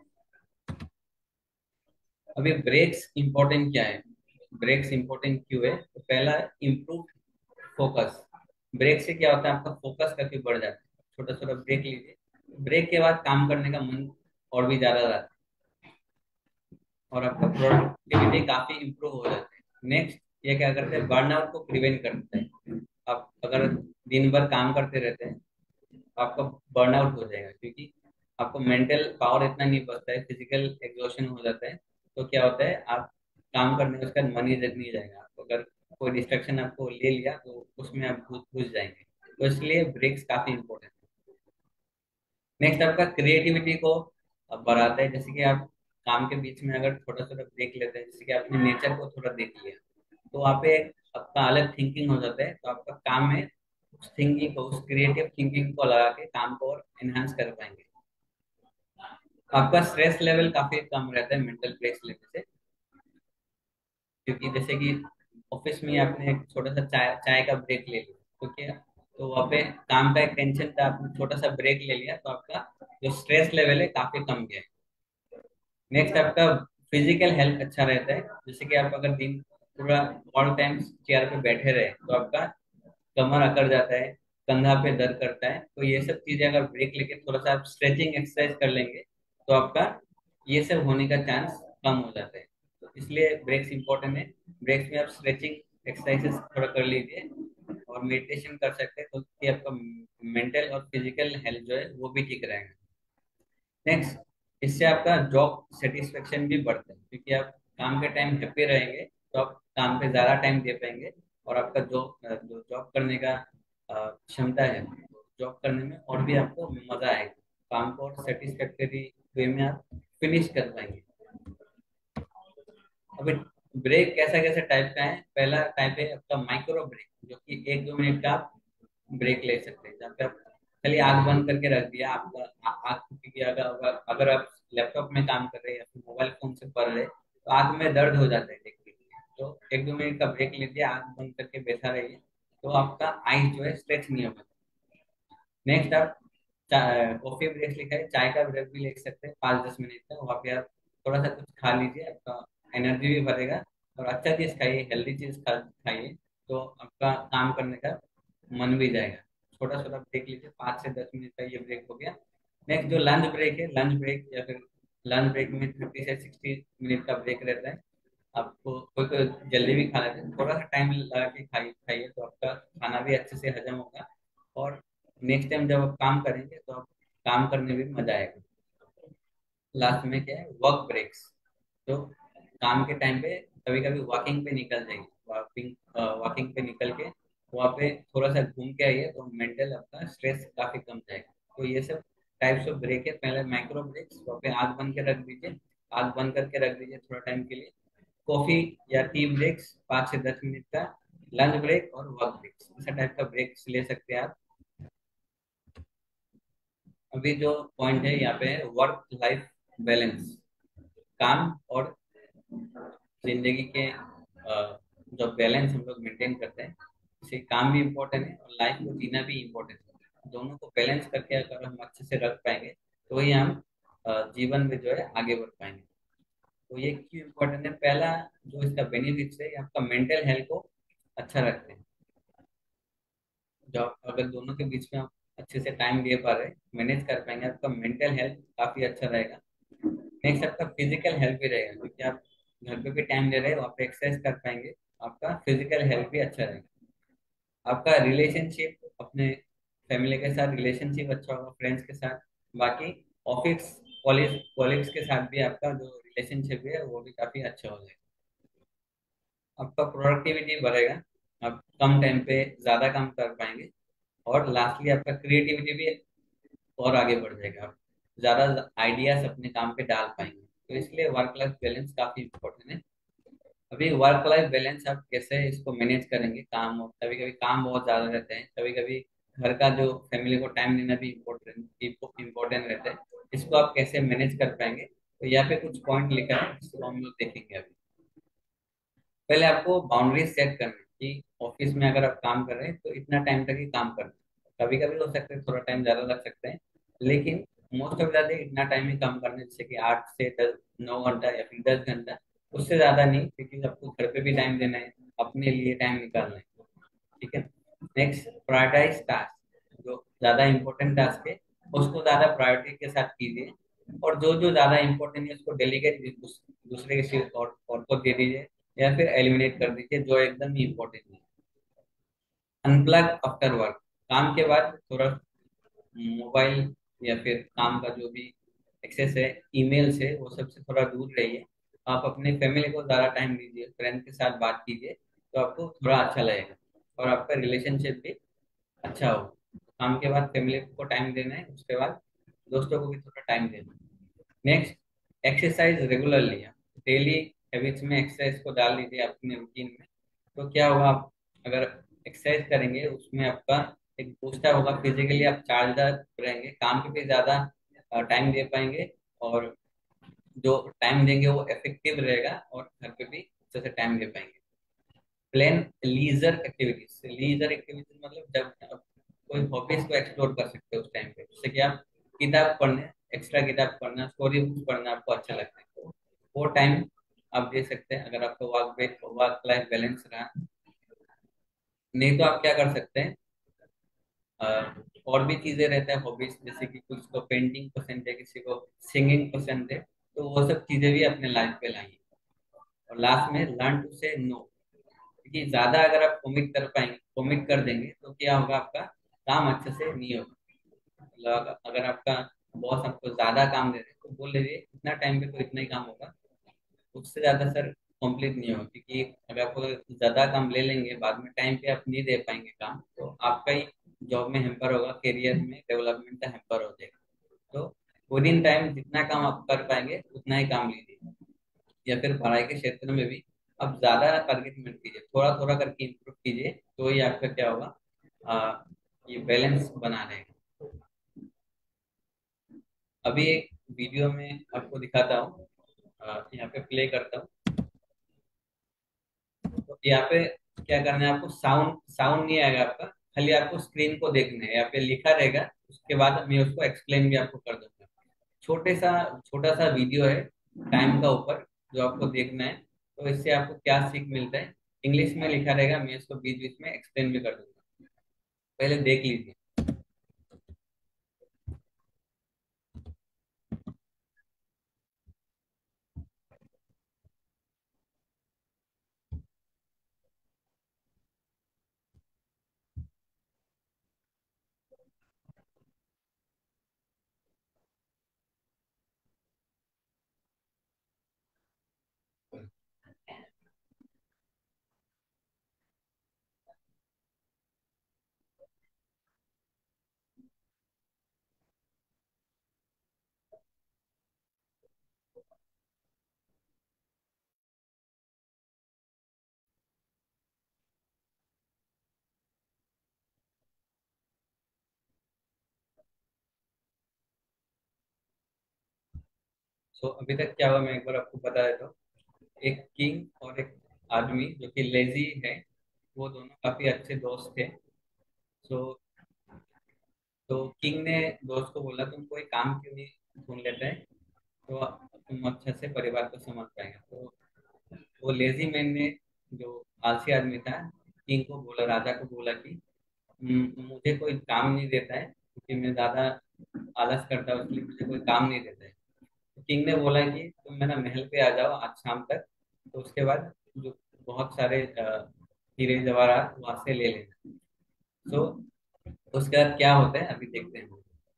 अभी ब्रेक्स इंपॉर्टेंट क्या है, ब्रेक्स इंपॉर्टेंट क्यों है? तो पहला, इम्प्रूव फोकस। ब्रेक से क्या होता है, आपका फोकस काफी बढ़ जाता है। छोटा छोटा ब्रेक लीजिए, ब्रेक के बाद काम करने का मन और भी ज्यादा रहता है, और आपका प्रोडक्टिविटी काफी इंप्रूव हो जाता है। नेक्स्ट, ये क्या करते हैं, बर्नआउट को प्रिवेंट करते हैं। आप अगर दिन भर काम करते रहते हैं, आपका बर्नआउट हो जाएगा, क्योंकि आपको मेंटल पावर इतना नहीं बचता है, फिजिकल एग्जॉशन हो जाता है। तो क्या होता है, आप काम करने में उसका मन ही लग नहीं जाएगा। आपको अगर कोई डिस्ट्रक्शन आपको ले लिया, तो उसमें आप घुस घुस जाएंगे। तो इसलिए ब्रेक्स काफी इंपॉर्टेंट है। नेक्स्ट, आपका क्रिएटिविटी को बढ़ाता है, जैसे कि आप काम के बीच में अगर छोटा छोटा ब्रेक लेते हैं, जैसे कि आपने नेचर को थोड़ा देख लिया, तो वहाँ पे एक आपका अलग थिंकिंग हो जाता है, तो आपका काम में उस थिंकिंग को, उस क्रिएटिव थिंकिंग को लगा के काम को और एनहांस कर पाएंगे। आपका स्ट्रेस लेवल काफी कम रहता है मेंटल ब्रेक्स लेने से, क्योंकि जैसे कि ऑफिस में आपने एक छोटा सा चाय चाय का ब्रेक ले लिया, तो क्या, तो वहाँ पे काम का एक टेंशन था, आपने छोटा सा ब्रेक ले लिया, तो आपका जो स्ट्रेस लेवल है काफी कम गया है। नेक्स्ट, आपका फिजिकल हेल्थ अच्छा रहता है, जैसे कि आप अगर दिन पूरा ऑल टाइम चेयर पे बैठे रहे, तो आपका कमर अकड़ जाता है, कंधा पे दर्द करता है। तो ये सब चीजें अगर ब्रेक लेके थोड़ा सा आप स्ट्रेचिंग एक्सरसाइज कर लेंगे, तो आपका ये सब होने का चांस कम हो जाता है। तो इसलिए ब्रेक्स इंपॉर्टेंट है। ब्रेक्स में आप स्ट्रेचिंग एक्सरसाइजेस थोड़ा कर लीजिए, और मेडिटेशन कर सकते हैं, तो कि आपका मेंटल और फिजिकल हेल्थ जो है वो भी ठीक रहेगा। नेक्स्ट, इससे आपका जॉब सेटिस्फेक्शन भी बढ़ता है, क्योंकि आप काम के टाइम हैप्पी रहेंगे, तो आप काम पे ज्यादा टाइम दे पाएंगे, और आपका जो जो जॉब करने का अ, क्षमता है, जॉब करने में और भी आपको मजा आएगा, काम को और सेटिस्फैक्टरी वे में आप फिनिश कर पाएंगे। अभी ब्रेक कैसा कैसा टाइप का है? पहला टाइप है आपका माइक्रो ब्रेक, जो कि एक दो मिनट का ब्रेक ले सकते हैं, जहाँ पे आप खाली आंख बंद करके रख दिया आपका आ- आंख, क्योंकि अगर अगर अगर आप लैपटॉप में काम कर रहे हैं या फिर मोबाइल फोन से पढ़ रहे हैं तो आंख में दर्द हो जाता है देख के। तो एक दो मिनट का ब्रेक लीजिए, आंख बंद करके बैठा रहिए, तो आपका आइज जो है स्ट्रेच नहीं होगा। नेक्स्ट आप कॉफी ब्रेक लिखा है, चाय का ब्रेक भी ले सकते हैं पाँच दस मिनट का। वहाँ पे आप थोड़ा सा कुछ खा लीजिए, आपका एनर्जी भी बढ़ेगा और अच्छा चीज खाइए, हेल्दी चीज खा खाइए, तो आपका काम करने का मन भी जाएगा। छोटा छोटा ब्रेक लीजिए, पाँच से दस मिनट का ये ब्रेक हो गया। नेक्स्ट जो लंच ब्रेक है, लंच ब्रेक या फिर लंच ब्रेक में थर्टी से सिक्सटी मिनट का ब्रेक रहता है। आपको कोई कोई जल्दी भी खा लेते हैं, थोड़ा सा टाइम लगा के खाइए खाइए तो आपका खाना भी अच्छे से हजम होगा। और नेक्स्ट टाइम जब आप काम करेंगे तो आप काम करने में भी मजा आएगा। लास्ट में क्या है, वर्क ब्रेक्स। तो काम के टाइम पे कभी कभी वॉकिंग पे निकल जाइए, वॉकिंग वॉकिंग पे निकल के वहाँ पे थोड़ा सा घूम के आइए, तो मेंटल आपका स्ट्रेस काफी कम जाएगा। तो ये सब टाइप्स ऑफ ब्रेक है। पहले माइक्रो ब्रेक्स, वहाँ पे आग बंद के रख दीजिए, आग बंद करके रख दीजिए थोड़ा टाइम के लिए। कॉफी या टी ब्रेक्स पाँच से दस मिनट का। लंच ब्रेक और वर्क ब्रेक्स, ऐसा टाइप का ब्रेक्स ले सकते हैं आप। अभी जो पॉइंट है यहाँ पे है वर्क लाइफ बैलेंस। काम और जिंदगी के अ, जो बैलेंस हम लोग मेंटेन करते हैं, इसे काम भी इम्पोर्टेंट है और लाइफ को जीना भी इम्पोर्टेंट है। दोनों को बैलेंस करके अगर हम अच्छे से रख पाएंगे तो ही हम अ, जीवन में जो है आगे बढ़ पाएंगे। तो ये क्यों इम्पोर्टेंट है, पहला जो इसका बेनिफिट है, ये आपका मेंटल हेल्थ को अच्छा रखते हैं। जब अगर दोनों के बीच में आप अच्छे से टाइम दे पा रहे, मैनेज कर पाएंगे, आपका मेंटल हेल्थ काफी अच्छा रहेगा। नेक्स्ट आपका फिजिकल हेल्थ भी रहेगा, क्योंकि आप घर पे भी टाइम दे रहे हैं, वहाँ पे एक्सरसाइज कर पाएंगे, आपका फिजिकल हेल्थ भी अच्छा रहेगा। आपका रिलेशनशिप अपने फैमिली के साथ रिलेशनशिप अच्छा होगा, फ्रेंड्स के साथ, बाकी ऑफिस कॉलेज कॉलेज के साथ भी आपका जो रिलेशनशिप है वो भी काफी अच्छा हो जाएगा। आपका प्रोडक्टिविटी बढ़ेगा, आप कम टाइम पे ज्यादा काम कर पाएंगे। और लास्टली आपका क्रिएटिविटी भी और आगे बढ़ जाएगा, आप ज्यादा आइडियाज अपने काम पे डाल पाएंगे। तो इसलिए वर्क लाइफ बैलेंस काफी इंपॉर्टेंट है। अभी वर्क लाइफ बैलेंस आप कैसे इसको मैनेज करेंगे, काम और कभी कभी काम बहुत ज्यादा रहते हैं, कभी कभी घर का जो फैमिली को टाइम देना भी इम्पोर्टेंट इम्पोर्टेंट रहता है, इसको आप कैसे मैनेज कर पाएंगे, तो यहाँ पे कुछ पॉइंट लिखा है जिसको हम लोग देखेंगे अभी। पहले आपको बाउंड्रीज सेट करनी है कि ऑफिस में अगर आप काम कर रहे हैं तो इतना टाइम तक ही काम करना है। कभी कभी हो सकता है थोड़ा टाइम ज्यादा लग सकते हैं, लेकिन मोस्ट ऑफ ज्यादा इतना टाइम ही काम करना है, जैसे कि आठ से दस, नौ घंटा, या फिर दस घंटा। उससे ज्यादा नहीं, क्योंकि आपको घर पे भी टाइम देना है, अपने लिए टाइम निकालना है। ठीक है। Next, prioritize task. जो ज्यादा इंपॉर्टेंट टास्क है उसको ज्यादा प्रायोरिटी के साथ कीजिए, और जो जो ज्यादा इंपॉर्टेंट है उसको डेलीगेट दूसरे किसी और, और को दे दीजिए, या फिर एलिमिनेट कर दीजिए जो एकदम ही इंपॉर्टेंट है। Unplug after work. काम के बाद थोड़ा मोबाइल या फिर काम का जो भी एक्सेस है, ईमेल से, वो सबसे थोड़ा दूर रहिए। आप अपने फैमिली को ज्यादा टाइम दीजिए, फ्रेंड के साथ बात कीजिए, तो आपको थोड़ा अच्छा लगेगा और आपका रिलेशनशिप भी अच्छा हो। काम के बाद फैमिली को टाइम देना है, उसके बाद दोस्तों को भी थोड़ा टाइम देना है। Next, exercise regularly. Daily habits में एक्सरसाइज को डाल दीजिए अपने रूटीन में। तो क्या होगा, आप अगर एक्सरसाइज करेंगे उसमें आपका एक बूस्टर होगा, फिजिकली आप चार्जर रहेंगे, काम पे भी ज्यादा टाइम दे पाएंगे, और जो टाइम देंगे वो इफेक्टिव रहेगा, और घर पे भी अच्छे से टाइम दे पाएंगे। Plan leisure activities. Leisure activities मतलब जब आप कोई हॉबीज को एक्सप्लोर कर सकते हो उस टाइम पे, जैसे कि आप किताब पढ़ने, एक्स्ट्रा किताब पढ़ना, स्टोरी बुक्स पढ़ना आपको अच्छा लगता है, तो वो टाइम आप दे सकते हैं अगर आपका वर्क वर्क लाइफ बैलेंस रहा। नहीं तो आप क्या कर सकते हैं, अ, और भी चीजें रहते हैं हॉबीज, जैसे कि कुछ को पेंटिंग पसंद है, किसी को सिंगिंग पसंद है, तो वो सब चीजें भी अपने लाइफ पे लाइए। और लास्ट में लर्न टू से नो। क्योंकि ज्यादा अगर आप कमिट कर पाएंगे, कमिट कर देंगे, तो क्या होगा, आपका काम अच्छे से नहीं होगा। मतलब अगर अगर आपका बॉस आपको ज्यादा काम दे रहे हैं, तो बोल दीजिए इतना टाइम पे तो इतना ही काम होगा, उससे ज्यादा सर कंप्लीट नहीं होगा। क्योंकि अगर आपको ज्यादा काम ले लेंगे, बाद में टाइम पे आप नहीं दे पाएंगे काम, तो आपका ही जॉब में हेम्पर होगा, करियर में डेवलपमेंट का हेम्पर हो जाएगा। तो विद इन टाइम जितना काम आप कर पाएंगे उतना ही काम लीजिए। या फिर पढ़ाई के क्षेत्र में भी आप ज्यादा टारगेट मत कीजिए, थोड़ा थोड़ा करके इम्प्रूव कीजिए, तो ही आपका क्या होगा, ये बैलेंस बना रहेगा। अभी एक वीडियो में आपको दिखाता हूँ, अ, यहाँ पे प्ले करता हूँ। तो यहाँ पे क्या करना है आपको, साउंड साउंड नहीं आएगा आपका, खाली आपको स्क्रीन को देखना है। यहाँ पे लिखा रहेगा, उसके बाद मैं उसको एक्सप्लेन भी आपको कर दूंगा। छोटे सा छोटा सा वीडियो है टाइम का ऊपर, जो आपको देखना है। तो इससे आपको क्या सीख मिलता है, इंग्लिश में लिखा रहेगा, मैं इसको बीच बीच में एक्सप्लेन भी कर दूंगा। पहले देख लीजिए। सो अभी तक क्या हुआ, मैं एक बार आपको बता देता हूँ। एक किंग और एक आदमी जो कि लेजी है, वो दोनों काफी अच्छे दोस्त थे। सो तो किंग ने दोस्त को बोला, तुम कोई काम क्यों नहीं ढूंढ लेते हैं, तो तुम अच्छे से परिवार को समझ पाएंगे। तो वो लेजी मैन ने, जो आलसी आदमी था, किंग को बोला, राजा को बोला कि "हम्म, मुझे कोई काम नहीं देता है, क्योंकि मैं ज्यादा आलस करता हूँ, इसलिए मुझे कोई काम नहीं देता है। तो किंग ने बोला कि तुम मेरा महल पे आ जाओ आज शाम तक, तो उसके बाद जो बहुत सारे अ, हीरे जवाहरात वहां से ले लेना। तो उसके बाद क्या होता है अभी देखते हैं।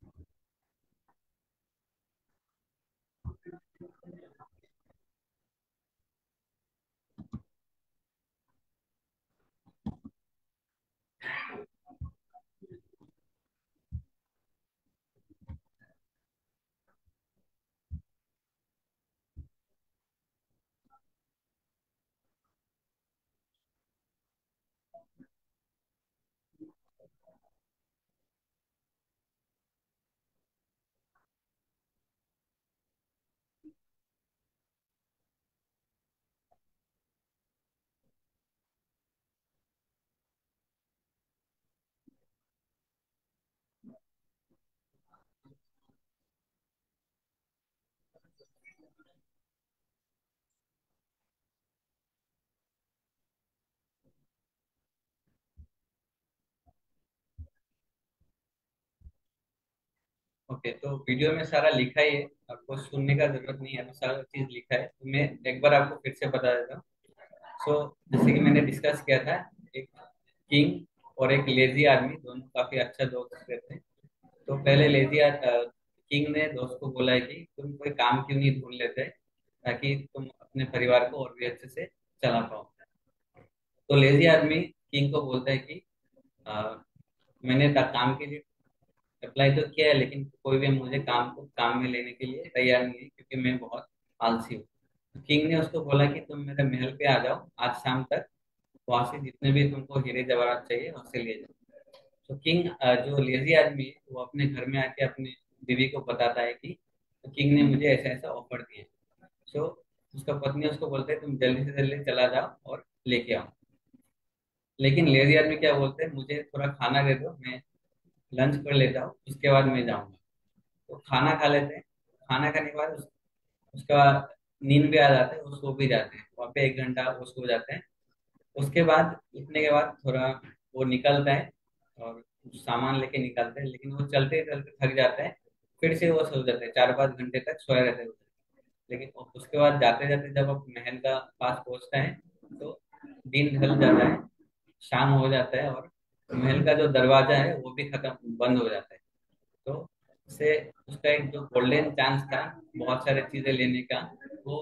ओके, तो वीडियो में सारा लिखा ही है, आपको सुनने का जरूरत नहीं है, अभी सारा चीज लिखा है, तो मैं एक बार आपको फिर से बता देता हूँ। सो जैसे कि मैंने डिस्कस किया था, एक किंग और एक लेजी आदमी दोनों काफी अच्छा दोस्त रहते हैं। तो पहले लेजी किंग ने दोस्त को बोला है कि तुम कोई काम क्यों नहीं ढूंढ लेते, ताकि तुम अपने परिवार को और भी अच्छे से चला पाओ। तो लेजी आदमी किंग को बोलता है कि "आ, मैंने ता- काम के लिए अप्लाई तो किया है, लेकिन कोई भी मुझे काम को काम में लेने के लिए तैयार नहीं है, क्योंकि मैं बहुत आलसी हूँ। तो किंग ने उसको बोला कि तुम मेरे महल पे आ जाओ आज शाम तक, वहां से जितने भी तुमको हीरे जवाहरात चाहिए वहां से ले जाओ। तो किंग, जो लेजी आदमी है, वो अपने घर में आके अपनी बीवी को बताता है कि किंग ने मुझे ऐसा ऐसा ऑफर दिया। सो उसका पत्नी उसको बोलते है, तुम जल्दी से जल्दी चला जाओ और लेके आओ। लेकिन लेजी आदमी क्या बोलते हैं, मुझे थोड़ा खाना दे दो, मैं लंच कर लेता हूँ, उसके बाद मैं जाऊंगा। तो खाना खा लेते हैं। खाना खाने के बाद उस, उसका नींद भी आ जाता है, वो सो भी जाते हैं, वहाँ पे एक घंटा वो सो जाते हैं। उसके बाद उठने के बाद थोड़ा वो निकलता है और सामान लेके निकलते हैं, लेकिन वो चलते चलते थक जाते हैं, फिर से वो सो जाते हैं, चार पाँच घंटे तक सोए रहते हैं। लेकिन उसके बाद जाते जाते जब आप महल का पास पहुंचता है, तो दिन ढल जाता है, शाम हो जाता है, और महल का जो दरवाजा है वो भी खत्म बंद हो जाता है। तो उससे उसका एक जो गोल्डन चांस था बहुत सारे चीजें लेने का, वो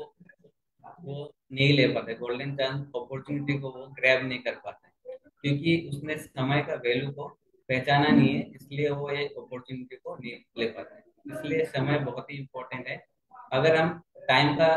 वो नहीं ले पाते, गोल्डन चांस अपॉर्चुनिटी को वो ग्रैब नहीं कर पाते, क्योंकि उसने समय का वैल्यू को पहचाना नहीं है, इसलिए वो ये अपॉर्चुनिटी को नहीं ले पाते। इसलिए समय बहुत ही इम्पोर्टेंट है। अगर हम टाइम का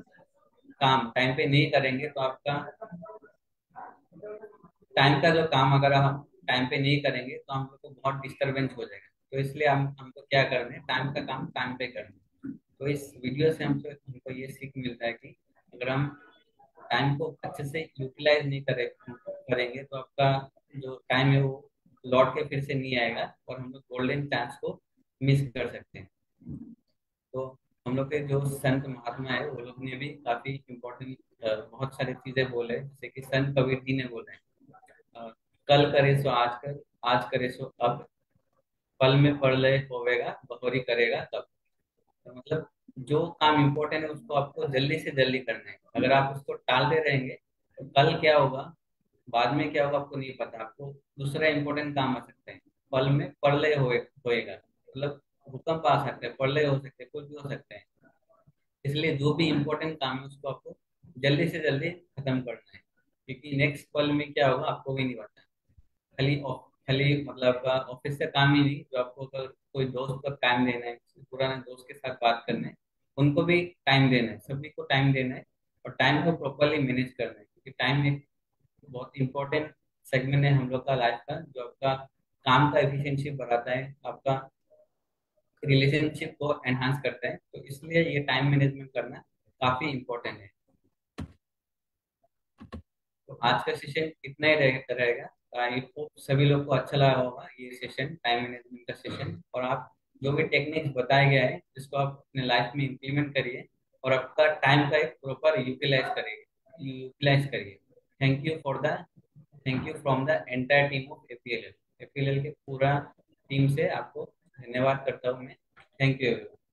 काम टाइम पे नहीं करेंगे, तो आपका टाइम का जो काम अगर हम टाइम पे नहीं करेंगे तो हम लोग को बहुत डिस्टरबेंस हो जाएगा। तो इसलिए हम हमको क्या करना है, टाइम का काम टाइम पे करना है। तो इस वीडियो से हमको हमको ये सीख मिलता है कि अगर हम टाइम को अच्छे से यूटिलाइज नहीं करे करेंगे तो आपका जो टाइम है वो लौट के फिर से नहीं आएगा, और हम लोग गोल्डन चांस को मिस कर सकते हैं। तो हम लोग के जो संत महात्मा है वो लोग ने भी काफी इम्पोर्टेंट बहुत सारी चीजें बोले, जैसे कि संत कबीर जी ने बोले अ, कल करे सो आज कर, आज करे सो अब, पल में पड़ लय होवेगा, बहोरी करेगा तब। तो मतलब जो काम इम्पोर्टेंट है उसको आपको जल्दी से जल्दी करना है। अगर आप उसको टालते रहेंगे तो कल क्या होगा, बाद में क्या होगा आपको नहीं पता, आपको दूसरा इम्पोर्टेंट काम आ सकता है। पल में प्रलय होए होएगा, मतलब भूकंप आ सकते हैं, प्रलय हो सकते हैं, कुछ भी हो सकते हैं। इसलिए जो भी इम्पोर्टेंट काम है उसको आपको जल्दी से जल्दी खत्म करना है, क्योंकि नेक्स्ट पल में क्या होगा आपको भी नहीं पता। खाली ऑफ- खाली मतलब आपका ऑफिस का काम ही नहीं, जो आपको अगर कोई दोस्त को टाइम देना है, पुराने दोस्त के साथ बात करना है, उनको भी टाइम देना है, सभी को टाइम देना है। और टाइम को प्रॉपरली मैनेज करना है, क्योंकि टाइम एक बहुत इंपॉर्टेंट सेगमेंट है हम लोग का लाइफ का, जो आपका काम का एफिशिएंसी बढ़ाता है, आपका रिलेशनशिप को एनहांस करता है। तो इसलिए ये टाइम मैनेजमेंट करना काफी इंपॉर्टेंट है। तो आज का सेशन इतना ही रहे- रहेगा। आई होप सभी लोग को अच्छा लगा होगा ये सेशन, टाइम मैनेजमेंट का सेशन। और आप जो भी टेक्निक्स बताया गया है इसको आप अपने लाइफ में इम्प्लीमेंट करिए, और आपका टाइम का एक प्रॉपर यूटिलाइज करिए यूटिलाइज करिए। Thank you for the thank you from the entire team of APLL. APLL के पूरा टीम से आपको धन्यवाद करता हूँ मैं। Thank you.